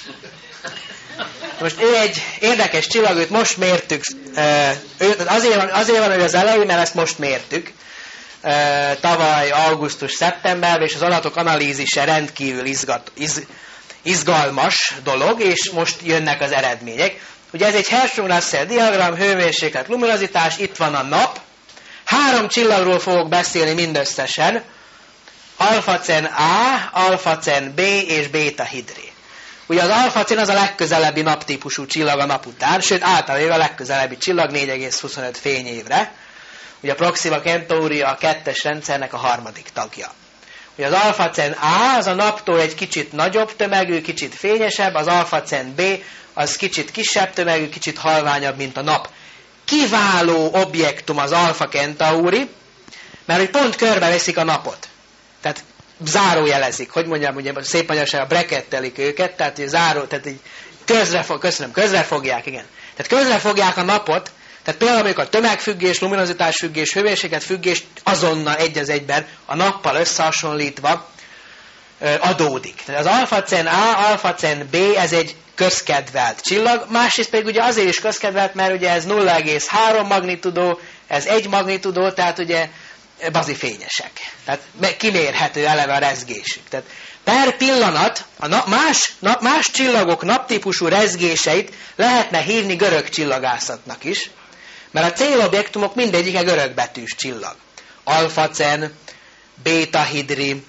Most ő egy érdekes csillag, őt most mértük. Azért van, azért van, hogy az elején, mert ezt most mértük. Tavaly augusztus-szeptemberben, és az adatok analízise rendkívül izgat, iz, izgalmas dolog, és most jönnek az eredmények. Ugye ez egy Hertzsprung-Russell diagram, hőmérséklet, luminozitás, itt van a nap. Három csillagról fogok beszélni mindösszesen. Alpha Cen A, Alpha Cen B és Beta Hidri. Ugye az Alpha Cen az a legközelebbi naptípusú csillag a nap után, sőt általában a legközelebbi csillag négy egész huszonöt fényévre. Ugye a Proxima Centauri a kettes rendszernek a harmadik tagja. Ugye az Alpha Cen A az a naptól egy kicsit nagyobb tömegű, kicsit fényesebb, az Alpha Cen B az kicsit kisebb tömegű, kicsit halványabb, mint a nap. Kiváló objektum az Alpha Centauri, mert hogy pont körbeveszik a napot. Tehát zárójelezik, hogy mondjam, ugye szép magyarság, brekettelik őket, tehát záró, tehát így közre fog, köszönöm, közre fogják, igen. Tehát közre fogják a napot. Tehát például amikor a tömegfüggés, luminozitás függés, hőmérséklet függés azonnal egy az egyben a nappal összehasonlítva adódik. Tehát az Alpha Cen A, Alpha Cen B, ez egy közkedvelt csillag, másrészt pedig ugye azért is közkedvelt, mert ugye ez nulla egész három magnitudó, ez egy magnitudó, tehát ugye bazifényesek. Tehát kimérhető eleve a rezgésük. Tehát per pillanat a nap, más, nap, más csillagok naptípusú rezgéseit lehetne hívni görög csillagászatnak is, mert a célobjektumok mindegyike görögbetűs csillag. Alpha Cen, Beta Hidri,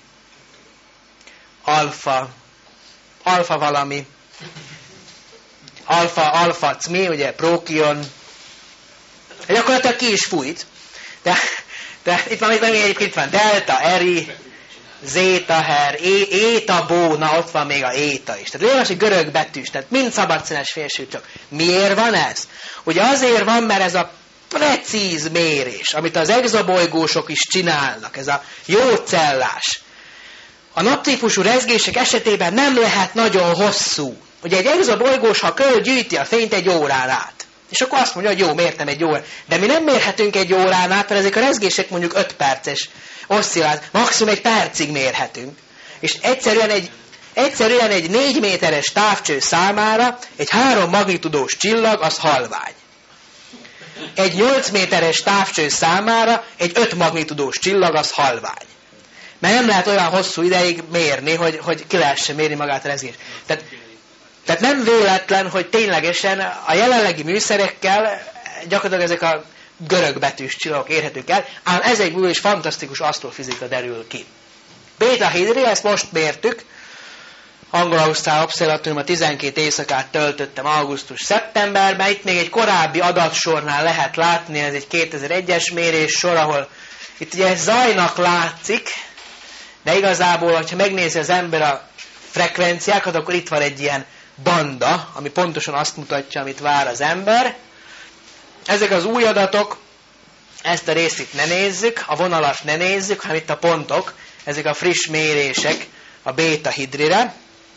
Alpha, Alpha valami, Alpha, Alpha Cmi, ugye Procyon, gyakorlatilag ki is fújt, de, de itt van, itt van, itt van Delta, Eri, Zeta, Her, Éta, Bó, na ott van még a Éta is. Tehát lényegesen görög betűs, tehát mind szabadszínes félső csak. Miért van ez? Ugye azért van, mert ez a precíz mérés, amit az exobolygósok is csinálnak, ez a jócellás. A naptípusú rezgések esetében nem lehet nagyon hosszú. Ugye egy exobolygós, ha köl gyűjti a fényt egy órán át. És akkor azt mondja, hogy jó, mértem egy órán. De mi nem mérhetünk egy órán át, mert ezek a rezgések mondjuk öt perces oszcilláció, maximum egy percig mérhetünk. És egyszerűen egy, egyszerűen egy négy méteres távcső számára egy három magnitudós csillag az halvány. Egy nyolc méteres távcső számára egy öt magnitudós csillag az halvány. Mert nem lehet olyan hosszú ideig mérni, hogy, hogy ki lehessen mérni magát a rezgést. Tehát, tehát nem véletlen, hogy ténylegesen a jelenlegi műszerekkel gyakorlatilag ezek a görög betűs csillagok érhetők el, ám ezekből is fantasztikus asztrofizika derül ki. Beta Hidri, ezt most mértük, Anglo-Ausztrál Obszervatóriumban tizenkét éjszakát töltöttem augusztus-szeptemberben, itt még egy korábbi adatsornál lehet látni, ez egy kétezer-egyes mérés sor, ahol itt ugye zajnak látszik, de igazából, hogyha megnézi az ember a frekvenciákat, akkor itt van egy ilyen banda, ami pontosan azt mutatja, amit vár az ember. Ezek az új adatok, ezt a részt itt ne nézzük, a vonalat ne nézzük, hanem itt a pontok, ezek a friss mérések a Beta Hidrire.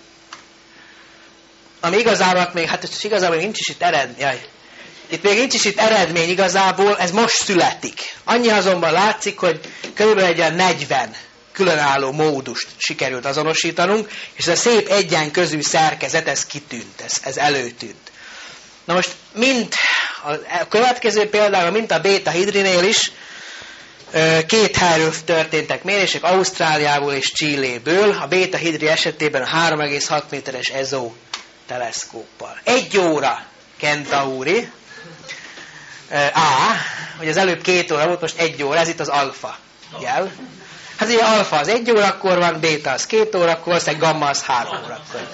Ami igazából még, hát igazából nincs is itt eredmény. Jaj. Itt még nincs is itt eredmény igazából, ez most születik. Annyi azonban látszik, hogy körülbelül egy olyan negyven különálló módust sikerült azonosítanunk, és ez a szép egyen közű szerkezet, ez kitűnt, ez, ez előtűnt. Na most, mint a következő például, mint a Beta Hidrinél is, két helyről történtek mérések, Ausztráliából és Chiléből, a Beta Hidri esetében a három egész hat méteres E Z O teleszkóppal. Egy óra Centauri, A, hogy az előbb két óra volt, most egy óra, ez itt az alfa jel. Hát ugye alfa az egy órakor van, béta az két órakor, aztán gamma az három órakor.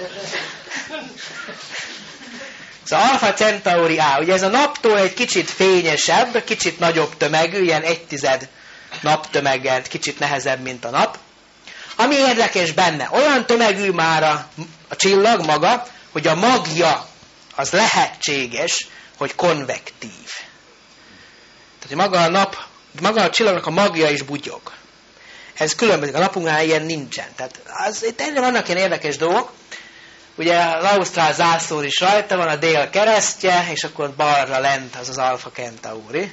Szóval Alpha Centauri A, ugye ez a naptól egy kicsit fényesebb, kicsit nagyobb tömegű, ilyen egy tized naptömeggel, kicsit nehezebb, mint a nap. Ami érdekes benne, olyan tömegű már a, a csillag maga, hogy a magja az lehetséges, hogy konvektív. Tehát, hogy maga a nap, maga a csillagnak a magja is bugyog. Ez különbözik, a napunknál ilyen nincsen. Tehát az, itt egyre vannak ilyen érdekes dolgok. Ugye az ausztrál zászló is rajta van, a dél keresztje, és akkor balra lent az az Alpha Centauri.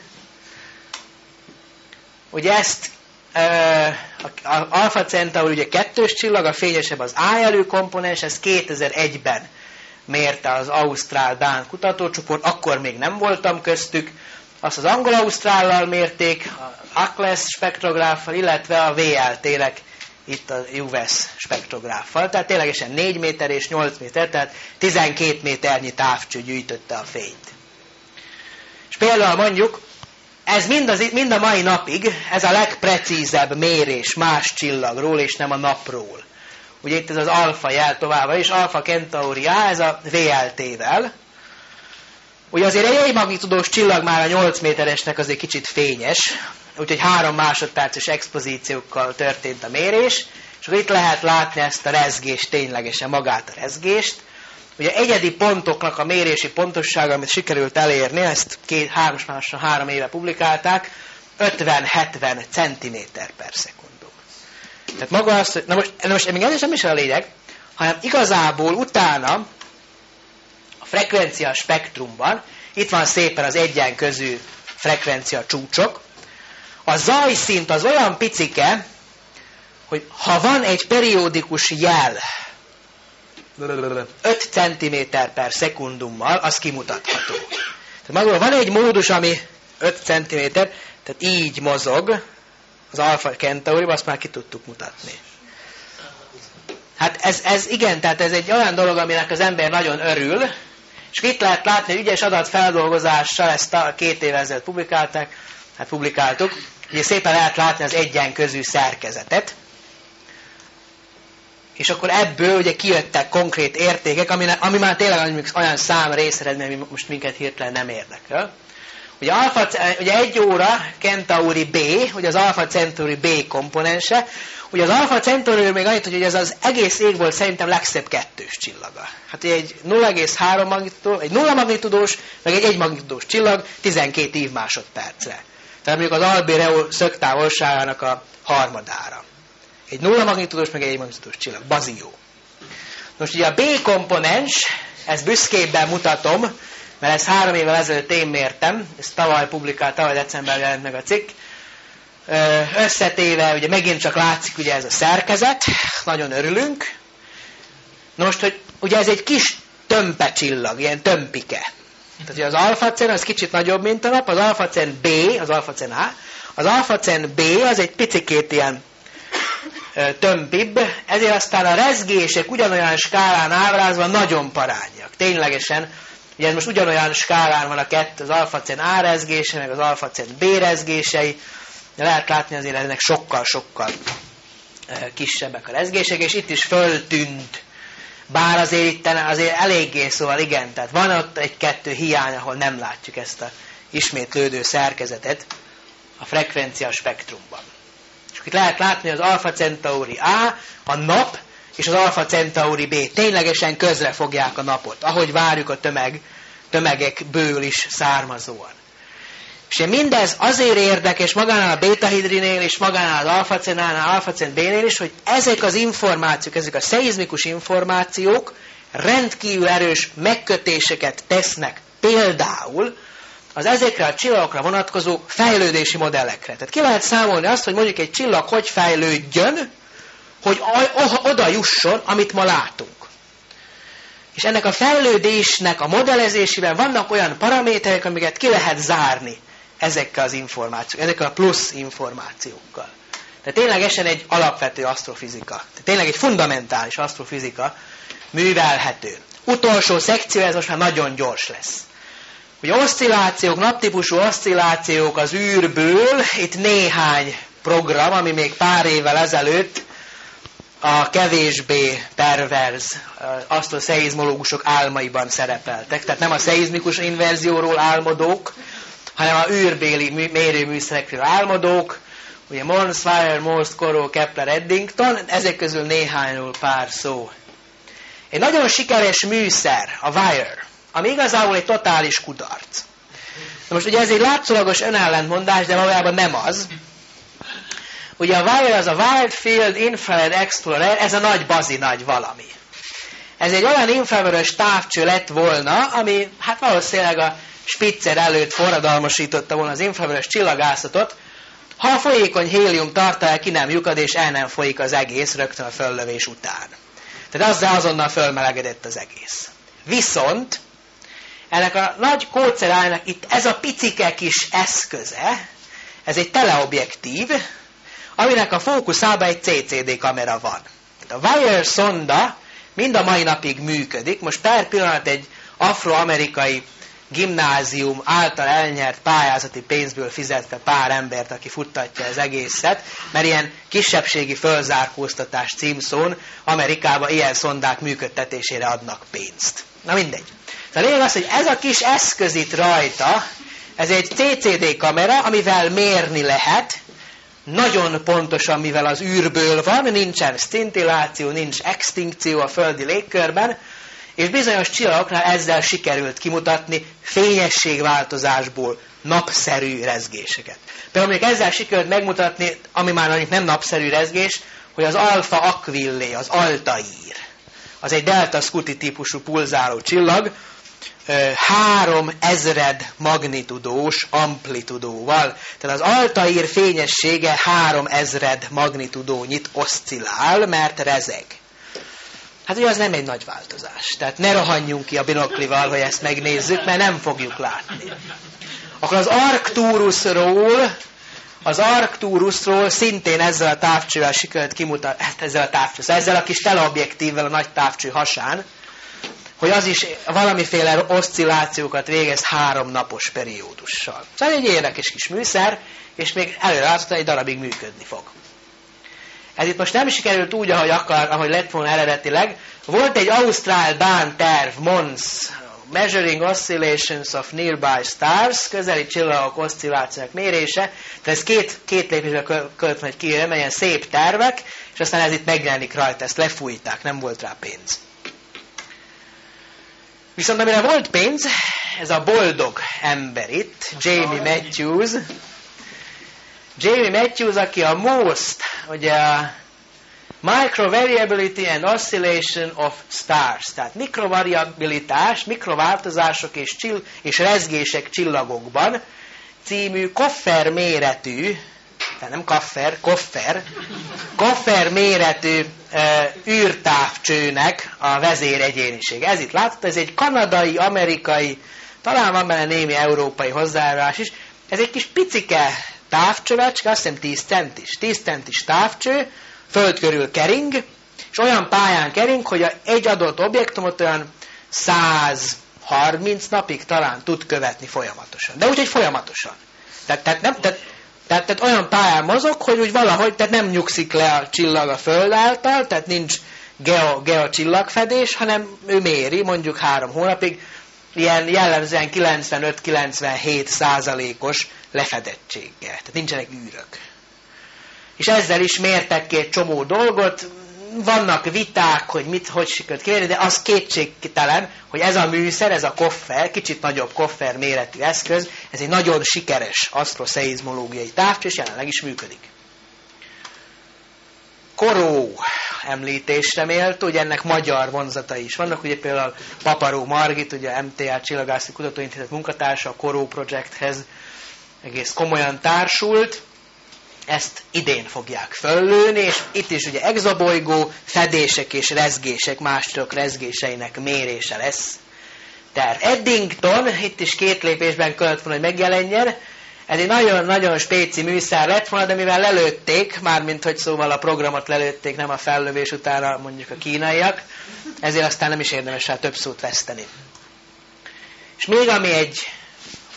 Ugye ezt az Alpha Centauri ugye kettős csillag, a fényesebb az A jelű komponens, ez kétezer-egyben mérte az ausztrál-dán kutatócsoport, akkor még nem voltam köztük. Azt az angol-ausztrállal mérték, az Acles spektrográffal, illetve a vé el té-nek itt a u es spektrográffal. Tehát ténylegesen négy méter és nyolc méter, tehát tizenkét méternyi távcső gyűjtötte a fényt. És például mondjuk, ez mind, az, mind a mai napig, ez a legprecízebb mérés más csillagról, és nem a napról. Ugye itt ez az alfa jel továbbra is, Alpha Centauri A, ez a vé el té-vel. Ugye azért egy egymagnitudós csillag már a nyolc méteresnek azért kicsit fényes, úgyhogy három másodperces expozíciókkal történt a mérés, és akkor itt lehet látni ezt a rezgést, ténylegesen magát a rezgést. Ugye egyedi pontoknak a mérési pontossága, amit sikerült elérni, ezt két, három, három éve publikálták, ötven-hetven centiméter per szekundum. Tehát maga azt, hogy, na most, na most még ez nem is a lényeg, hanem igazából utána a frekvencia spektrumban, itt van szépen az egyen közű frekvencia csúcsok, a zajszint az olyan picike, hogy ha van egy periódikus jel öt centiméter per szekundummal, az kimutatható. Tehát magában van egy módus, ami öt centiméter, tehát így mozog az Alpha Centauri, azt már ki tudtuk mutatni. Hát ez, ez igen, tehát ez egy olyan dolog, aminek az ember nagyon örül, és itt lehet látni, hogy ügyes adatfeldolgozással, ezt a két évvel ezelőtt publikálták, hát publikáltuk, ugye szépen lehet látni az egyen közű szerkezetet, és akkor ebből ugye kijöttek konkrét értékek, ami, ami már tényleg olyan szám részeredmény, ami most minket hirtelen nem érdekel. Ugye, Alpha, ugye egy óra Centauri B, ugye az Alpha Centauri B komponense, ugye az Alpha Centauri még annyit, hogy ez az egész ég volt szerintem legszebb kettős csillaga. Hát egy nulla egész három magnitudós, egy nulla magnitudós, meg egy egy magnitudós csillag tizenkét évmásodpercre. Tehát mondjuk az Albireo szögtávolságának a harmadára. Egy nulla magnitudós, meg egy egy magnitudós csillag. Bazió. Most ugye a B komponens, ezt büszkébben mutatom, mert ezt három évvel ezelőtt én mértem, ezt tavaly publikált, tavaly decemberben jelent meg a cikk. Összetéve, ugye megint csak látszik ugye ez a szerkezet, nagyon örülünk. Most, hogy ugye ez egy kis tömpe csillag, ilyen tömpike. Tehát ugye az Alpha Cen az kicsit nagyobb, mint a nap, az Alpha Cen B, az Alpha Cen A, az Alpha Cen B az egy picikét ilyen tömpibb, ezért aztán a rezgések ugyanolyan skálán ábrázva nagyon parányak. Ténylegesen, ugye ez most ugyanolyan skálán van a kettő, az Alpha Cen A rezgése, meg az Alpha Cen B rezgései, de lehet látni azért ennek sokkal-sokkal kisebbek a rezgések, és itt is föltűnt, bár azért itt azért eléggé, szóval igen, tehát van ott egy-kettő hiány, ahol nem látjuk ezt a ismétlődő szerkezetet a frekvencia spektrumban. És itt lehet látni, hogy az Alpha Centauri A, a nap, és az Alpha Centauri B ténylegesen közre fogják a napot, ahogy várjuk a tömeg, tömegekből is származóan. És mindez azért érdekes magánál a bétahidrinél és magánál az Alpha Cenánál, Alpha Cen B-nél is, hogy ezek az információk, ezek a szeizmikus információk rendkívül erős megkötéseket tesznek például az ezekre a csillagokra vonatkozó fejlődési modellekre. Tehát ki lehet számolni azt, hogy mondjuk egy csillag hogy fejlődjön, hogy oda jusson, amit ma látunk. És ennek a fejlődésnek a modellezésében vannak olyan paraméterek, amiket ki lehet zárni ezekkel az információkkal, ezekkel a plusz információkkal. Tehát ténylegesen egy alapvető asztrofizika, tehát tényleg egy fundamentális asztrofizika művelhető. Utolsó szekció, ez most már nagyon gyors lesz. Ugye oszcillációk, naptípusú oszcillációk az űrből, itt néhány program, ami még pár évvel ezelőtt a kevésbé perverz asztroszeizmológusok álmaiban szerepeltek. Tehát nem a szeizmikus inverzióról álmodók, hanem a űrbéli mérőműszerekről álmodók, ugye Mons, Wire, Most, Corot, Kepler, Eddington, ezek közül néhányról pár szó. Egy nagyon sikeres műszer, a Wire, ami igazából egy totális kudarc. Na most ugye ez egy látszólagos önellentmondás, de valójában nem az. Ugye a Wire az a Wide Field Infrared Explorer, ez a nagy bazi nagy valami. Ez egy olyan infravörös távcső lett volna, ami hát valószínűleg a Spitzer előtt forradalmasította volna az infravörös csillagászatot, ha a folyékony hélium tartalék ki nem lyukad, és el nem folyik az egész rögtön a föllövés után. Tehát azzal azonnal fölmelegedett az egész. Viszont ennek a nagy kócerájnak itt ez a picike kis eszköze, ez egy teleobjektív, aminek a fókuszában egy cé cé dé kamera van. Tehát a Wire szonda mind a mai napig működik. Most per pillanat egy afroamerikai gimnázium által elnyert pályázati pénzből fizetve pár embert, aki futtatja az egészet, mert ilyen kisebbségi fölzárkóztatás címszón Amerikában ilyen szondák működtetésére adnak pénzt. Na mindegy. A lényeg az, hogy ez a kis eszköz itt rajta, ez egy cé cé dé kamera, amivel mérni lehet, nagyon pontosan, mivel az űrből van, nincsen szintilláció, nincs extinkció a földi légkörben, és bizonyos csillagoknál ezzel sikerült kimutatni fényességváltozásból napszerű rezgéseket. Például még ezzel sikerült megmutatni, ami már mondjuk nem napszerű rezgés, hogy az Alpha Aquila, az Altair, az egy Delta Scuti típusú pulzáló csillag, három ezred magnitudós amplitudóval. Tehát az Altair fényessége három ezred magnitudónyit oszcillál, mert rezeg. Hát ugye az nem egy nagy változás. Tehát ne rohanjunk ki a binoklival, hogy ezt megnézzük, mert nem fogjuk látni. Akkor az Arcturusról, az Arcturusról szintén ezzel a távcsővel sikerült kimutatni, ezzel a távcsővel, ezzel a kis teleobjektívvel a nagy távcső hasán, hogy az is valamiféle oszcillációkat végez három napos periódussal. Szóval egy érdekes kis műszer, és még előre látszottan egy darabig működni fog. Ez itt most nem sikerült úgy, ahogy akar, ahogy lett volna eredetileg. Volt egy ausztrál-dán terv, Mons, Measuring Oscillations of Nearby Stars, közeli csillagok oszcillációk mérése. Tehát ez két, két lépésre költ majd ki, ilyen szép tervek, és aztán ez itt megjelenik rajta, ezt lefújták, nem volt rá pénz. Viszont amire volt pénz, ez a boldog ember itt, Jamie Matthews. Jamie Matthews, aki a MOST, ugye a Microvariability and Oscillation of Stars, tehát mikrovariabilitás, mikrováltozások és, csill- és rezgések csillagokban című koffer méretű, tehát nem kaffer, koffer, koffer méretű e, űrtávcsőnek a vezéregyéniség. Ez itt látható, ez egy kanadai, amerikai, talán van benne némi európai hozzájárulás is, ez egy kis picike távcsövecske, azt hiszem tíz centis, tíz centis távcső, föld körül kering, és olyan pályán kering, hogy egy adott objektumot olyan száz harminc napig talán tud követni folyamatosan. De úgy, hogy folyamatosan. Tehát, tehát, nem, tehát, tehát, tehát olyan pályán mozog, hogy úgy valahogy, tehát nem nyugszik le a csillag a föld által, tehát nincs geo, geo csillagfedés, hanem ő méri mondjuk három hónapig, ilyen jellemzően kilencvenöt-kilencvenhét százalékos lefedettséggel. Tehát nincsenek űrök. És ezzel is mértek ki egy csomó dolgot, vannak viták, hogy mit, hogy sikerült kérni, de az kétségtelen, hogy ez a műszer, ez a koffer, kicsit nagyobb koffer méretű eszköz, ez egy nagyon sikeres asztroszeizmológiai távcső, és jelenleg is működik. Corot említésre méltó, ugye ennek magyar vonzatai is vannak, ugye például Paparó Margit, ugye a em té á Csillagászati Kutatóintézet munkatársa, a Corot projekthez egész komolyan társult, ezt idén fogják föllőni, és itt is ugye exobolygó fedések és rezgések, mások rezgéseinek mérése lesz. Tehát Eddington, itt is két lépésben kellett volna, hogy megjelenjen, ez egy nagyon-nagyon spéci műszer lett volna, de mivel lelőtték, mármint hogy szóval a programot lelőtték, nem a fellövés utána mondjuk a kínaiak, ezért aztán nem is érdemes rá több szót veszteni. És még ami egy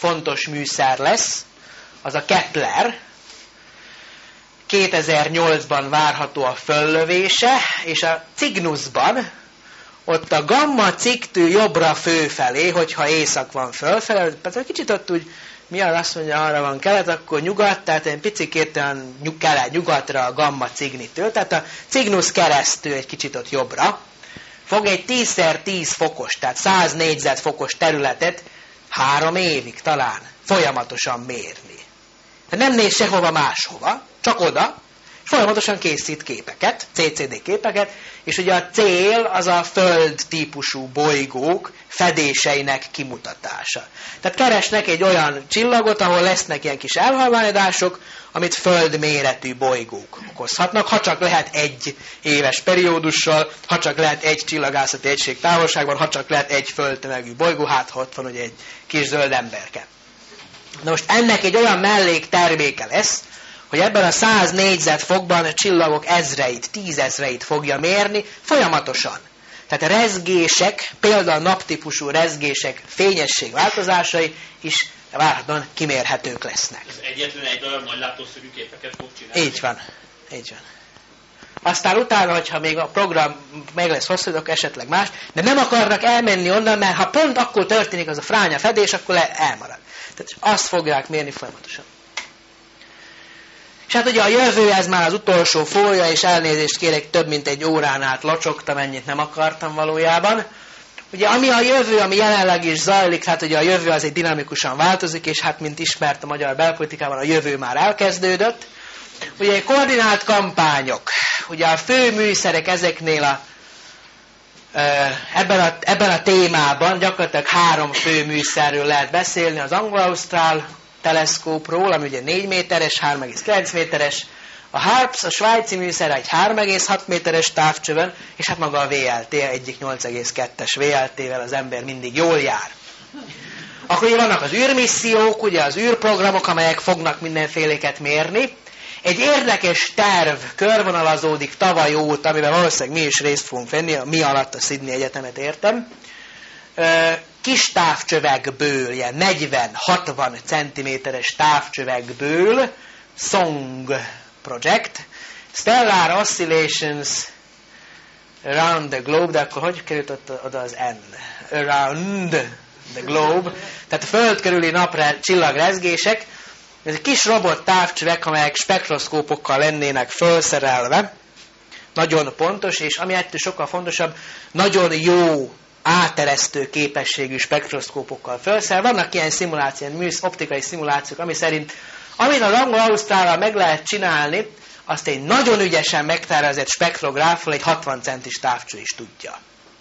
fontos műszer lesz, az a Kepler. kétezer-nyolcban várható a föllövése, és a Cygnusban, ott a gamma ciktű jobbra fölfelé, hogyha észak van fölfelé, tehát kicsit ott úgy, mi az azt mondja, arra van kelet, akkor nyugat, tehát egy picikét olyan kelet, nyugatra a gamma cignitől, tehát a Cygnus keresztül egy kicsit ott jobbra, fog egy tízszer tíz fokos, tehát száz négyzetfokos területet három évig talán folyamatosan mérni. Tehát nem néz sehova máshova, csak oda, folyamatosan készít képeket, cé cé dé képeket, és ugye a cél az a föld típusú bolygók fedéseinek kimutatása. Tehát keresnek egy olyan csillagot, ahol lesznek ilyen kis elhalványodások, amit földméretű bolygók okozhatnak, ha csak lehet egy éves periódussal, ha csak lehet egy csillagászati egység távolságban, ha csak lehet egy földtömegű bolygó, hát ha ott van ugye egy kis zöld emberke. Na most ennek egy olyan mellékterméke lesz, hogy ebben a száz négyzetfokban a csillagok ezreit, tízezreit fogja mérni folyamatosan. Tehát a rezgések, például naptípusú rezgések fényesség változásai is várhatóan kimérhetők lesznek. Ez egyetlen egy darab nagy látószögű képeket fog csinálni? Így van. Így van. Aztán utána, hogyha még a program meg lesz hosszú, akkor esetleg más, de nem akarnak elmenni onnan, mert ha pont akkor történik az a fránya fedés, akkor elmarad. Tehát azt fogják mérni folyamatosan. És hát ugye a jövő, ez már az utolsó fólia, és elnézést kérek, több mint egy órán át locsogtam, ennyit nem akartam valójában. Ugye ami a jövő, ami jelenleg is zajlik, hát ugye a jövő az egy dinamikusan változik, és hát mint ismert a magyar belpolitikában, a jövő már elkezdődött. Ugye koordinált kampányok, ugye a fő műszerek ezeknél a, ebben, a, ebben a témában gyakorlatilag három fő műszerről lehet beszélni, az angol-ausztrál teleszkópról, ami ugye négy méteres, három egész kilenc méteres, a HARPS, a svájci műszer egy három egész hat méteres távcsövön, és hát maga a vé el té, egyik nyolc egész kettes vé el té-vel az ember mindig jól jár. Akkor ugye vannak az űrmissziók, ugye az űrprogramok, amelyek fognak mindenféléket mérni. Egy érdekes terv körvonalazódik tavaly óta, amiben valószínűleg mi is részt fogunk venni, mi alatt a Sydney Egyetemet értem. Kis távcsövekből, ilyen negyven-hatvan centiméteres távcsövekből, S O N G Project, Stellar Oscillations Around the Globe, de akkor hogy került oda az N? Around the Globe, tehát a Föld körüli napra csillagrezgések. Ez egy kis robot távcsövek, amelyek spektroszkópokkal lennének felszerelve, nagyon pontos, és ami ettől sokkal fontosabb, nagyon jó áteresztő képességű spektroszkópokkal felszerelve. Vannak ilyen szimulációk, optikai szimulációk, ami szerint amit az angol-ausztrállal meg lehet csinálni, azt egy nagyon ügyesen megtervezett spektrográffal egy hatvan centis távcső is tudja.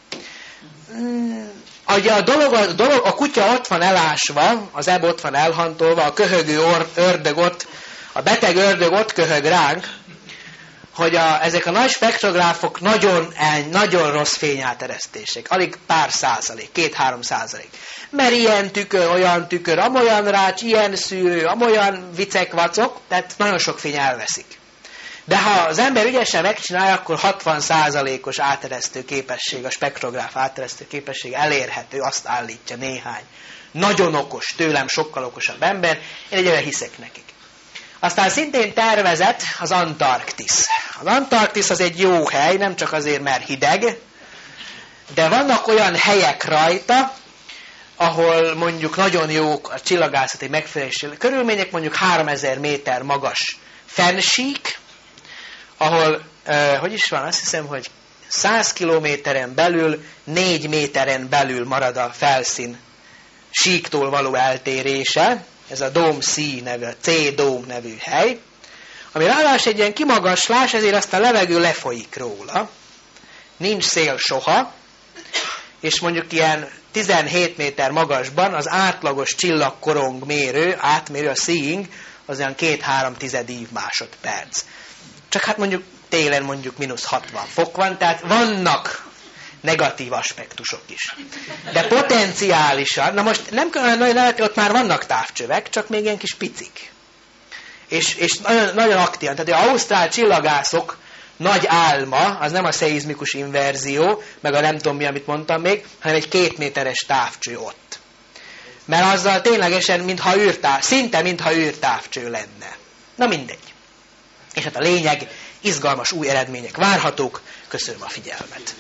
Ugye a, dolog, a, dolog, a kutya ott van elásva, az ebb ott van elhantolva, a köhögő or, ördög ott, a beteg ördög ott köhög ránk, hogy a, ezek a nagy spektrográfok nagyon, nagyon rossz fényáteresztések, alig pár százalék, két-három százalék. Mert ilyen tükör, olyan tükör, amolyan rács, ilyen szűrő, amolyan vicek, vacok, tehát nagyon sok fény elveszik. De ha az ember ügyesen megcsinálja, akkor hatvan százalékos áteresztő képesség, a spektrográf áteresztő képesség elérhető, azt állítja néhány nagyon okos, tőlem sokkal okosabb ember, én egyébként hiszek nekik. Aztán szintén tervezett az Antarktisz. Az Antarktisz az egy jó hely, nem csak azért, mert hideg, de vannak olyan helyek rajta, ahol mondjuk nagyon jók a csillagászati megfelelési körülmények, mondjuk háromezer méter magas fennsík, ahol, eh, hogy is van, azt hiszem, hogy száz kilométeren belül, négy méteren belül marad a felszín síktól való eltérése, ez a Dome C nevű, C Dome nevű hely, ami ráadásul egy ilyen kimagaslás, ezért azt a levegő lefolyik róla, nincs szél soha, és mondjuk ilyen tizenhét méter magasban az átlagos csillagkorong mérő, átmérő, a seeing, az olyan két-három tized ív másodperc. Csak hát mondjuk télen mondjuk mínusz hatvan fok van, tehát vannak negatív aspektusok is. De potenciálisan, na most nem kell nagyon lehet, ott már vannak távcsövek, csak még ilyen kis picik. És, és nagyon, nagyon aktívan. Tehát az ausztrál csillagászok nagy álma, az nem a szeizmikus inverzió, meg a nem tudom mi, amit mondtam még, hanem egy két méteres távcső ott. Mert azzal ténylegesen, mintha űrtáv, szinte mintha űrtávcső lenne. Na mindegy. És hát a lényeg, izgalmas új eredmények várhatók. Köszönöm a figyelmet.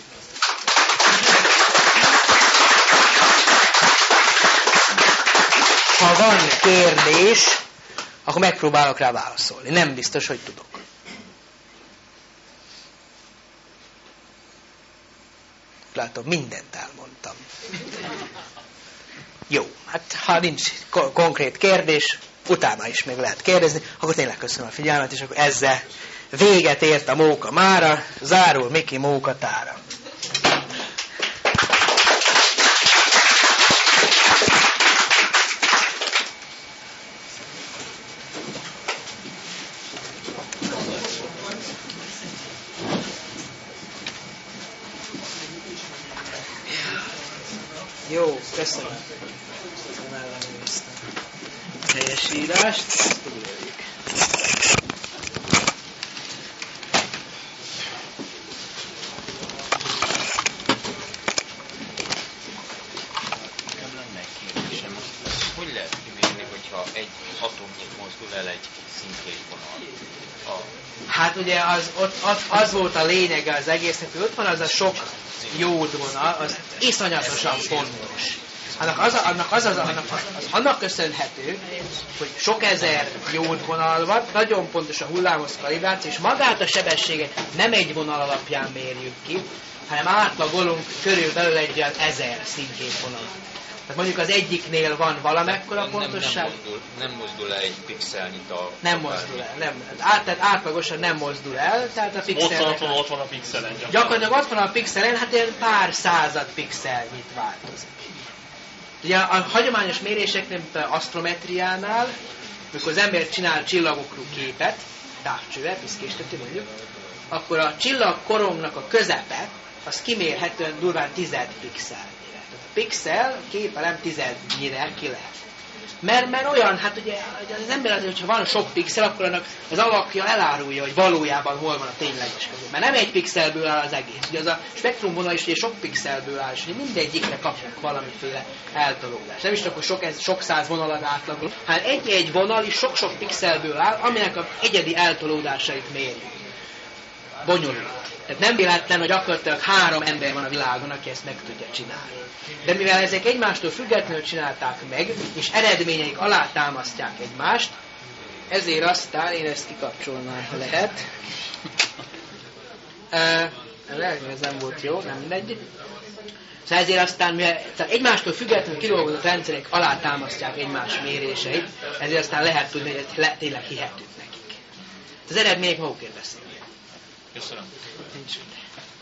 Ha van kérdés, akkor megpróbálok rá válaszolni. Nem biztos, hogy tudok. Látom, mindent elmondtam. Jó, hát ha nincs ko- konkrét kérdés, utána is még lehet kérdezni, akkor tényleg köszönöm a figyelmet, és akkor ezzel véget ért a móka mára, zárul Miki mókatára. Jó, köszönöm. Helyes írást. Hogy lehet kimérni, hogyha egy atomnyit mozdul el egy szintkétvonal? A... Hát ugye az, ott, az, az volt a lényege az egésznek, hogy ott van az a sok jódvonal, az iszonyatosan fontos. Annak az, annak, az, az, annak, az annak köszönhető, hogy sok ezer jódvonal van, nagyon pontos a hullámhossz kalibráció, és magát a sebességet nem egy vonal alapján mérjük ki, hanem átlagolunk körülbelül egy olyan ezer szintkétvonal. Tehát mondjuk az egyiknél van valamekkora pontosság. Nem, nem, mozdul, nem mozdul el egy pixelnyit a... Nem mozdul el, nem. Át, tehát átlagosan nem mozdul el, tehát a pixel... Ott van, ott van a pixelen. Gyakorlatilag ott van a pixelen, hát ilyen pár század pixelnyit változik. Ugye a hagyományos méréseknél, mint az asztrometriánál, amikor az ember csinál csillagokról képet, távcsővel, piszkéstető mondjuk, akkor a csillagkorongnak a közepe, az kimérhetően durván tized pixelnyire. Tehát a pixel a képelem tizednyire ki lehet. Mert, mert olyan, hát ugye az ember azért, hogyha van sok pixel, akkor annak az alakja elárulja, hogy valójában hol van a tényleges között. Mert nem egy pixelből áll az egész. Ugye az a spektrumvonal is ugye sok pixelből áll, és mindegyikre kapunk valamiféle eltolódást. Nem is csak, hogy sok, ez, sok száz vonalat átlagol, hanem egy-egy vonal is sok-sok pixelből áll, aminek az egyedi eltolódásait mérjük. Bonyolult. Tehát nem véletlen, hogy gyakorlatilag három ember van a világon, aki ezt meg tudja csinálni. De mivel ezek egymástól függetlenül csinálták meg, és eredményeik alá támasztják egymást, ezért aztán én ezt kikapcsolnám, ha lehet. Lehet, hogy ez nem volt jó, nem mindegy. Szóval ezért aztán, mivel egymástól függetlenül kidolgozott rendszerek alá támasztják egymás méréseit, ezért aztán lehet tudni, hogy ez tényleg hihetők nekik. Az eredmények magukért beszélnek. Köszönöm. Nincs minden.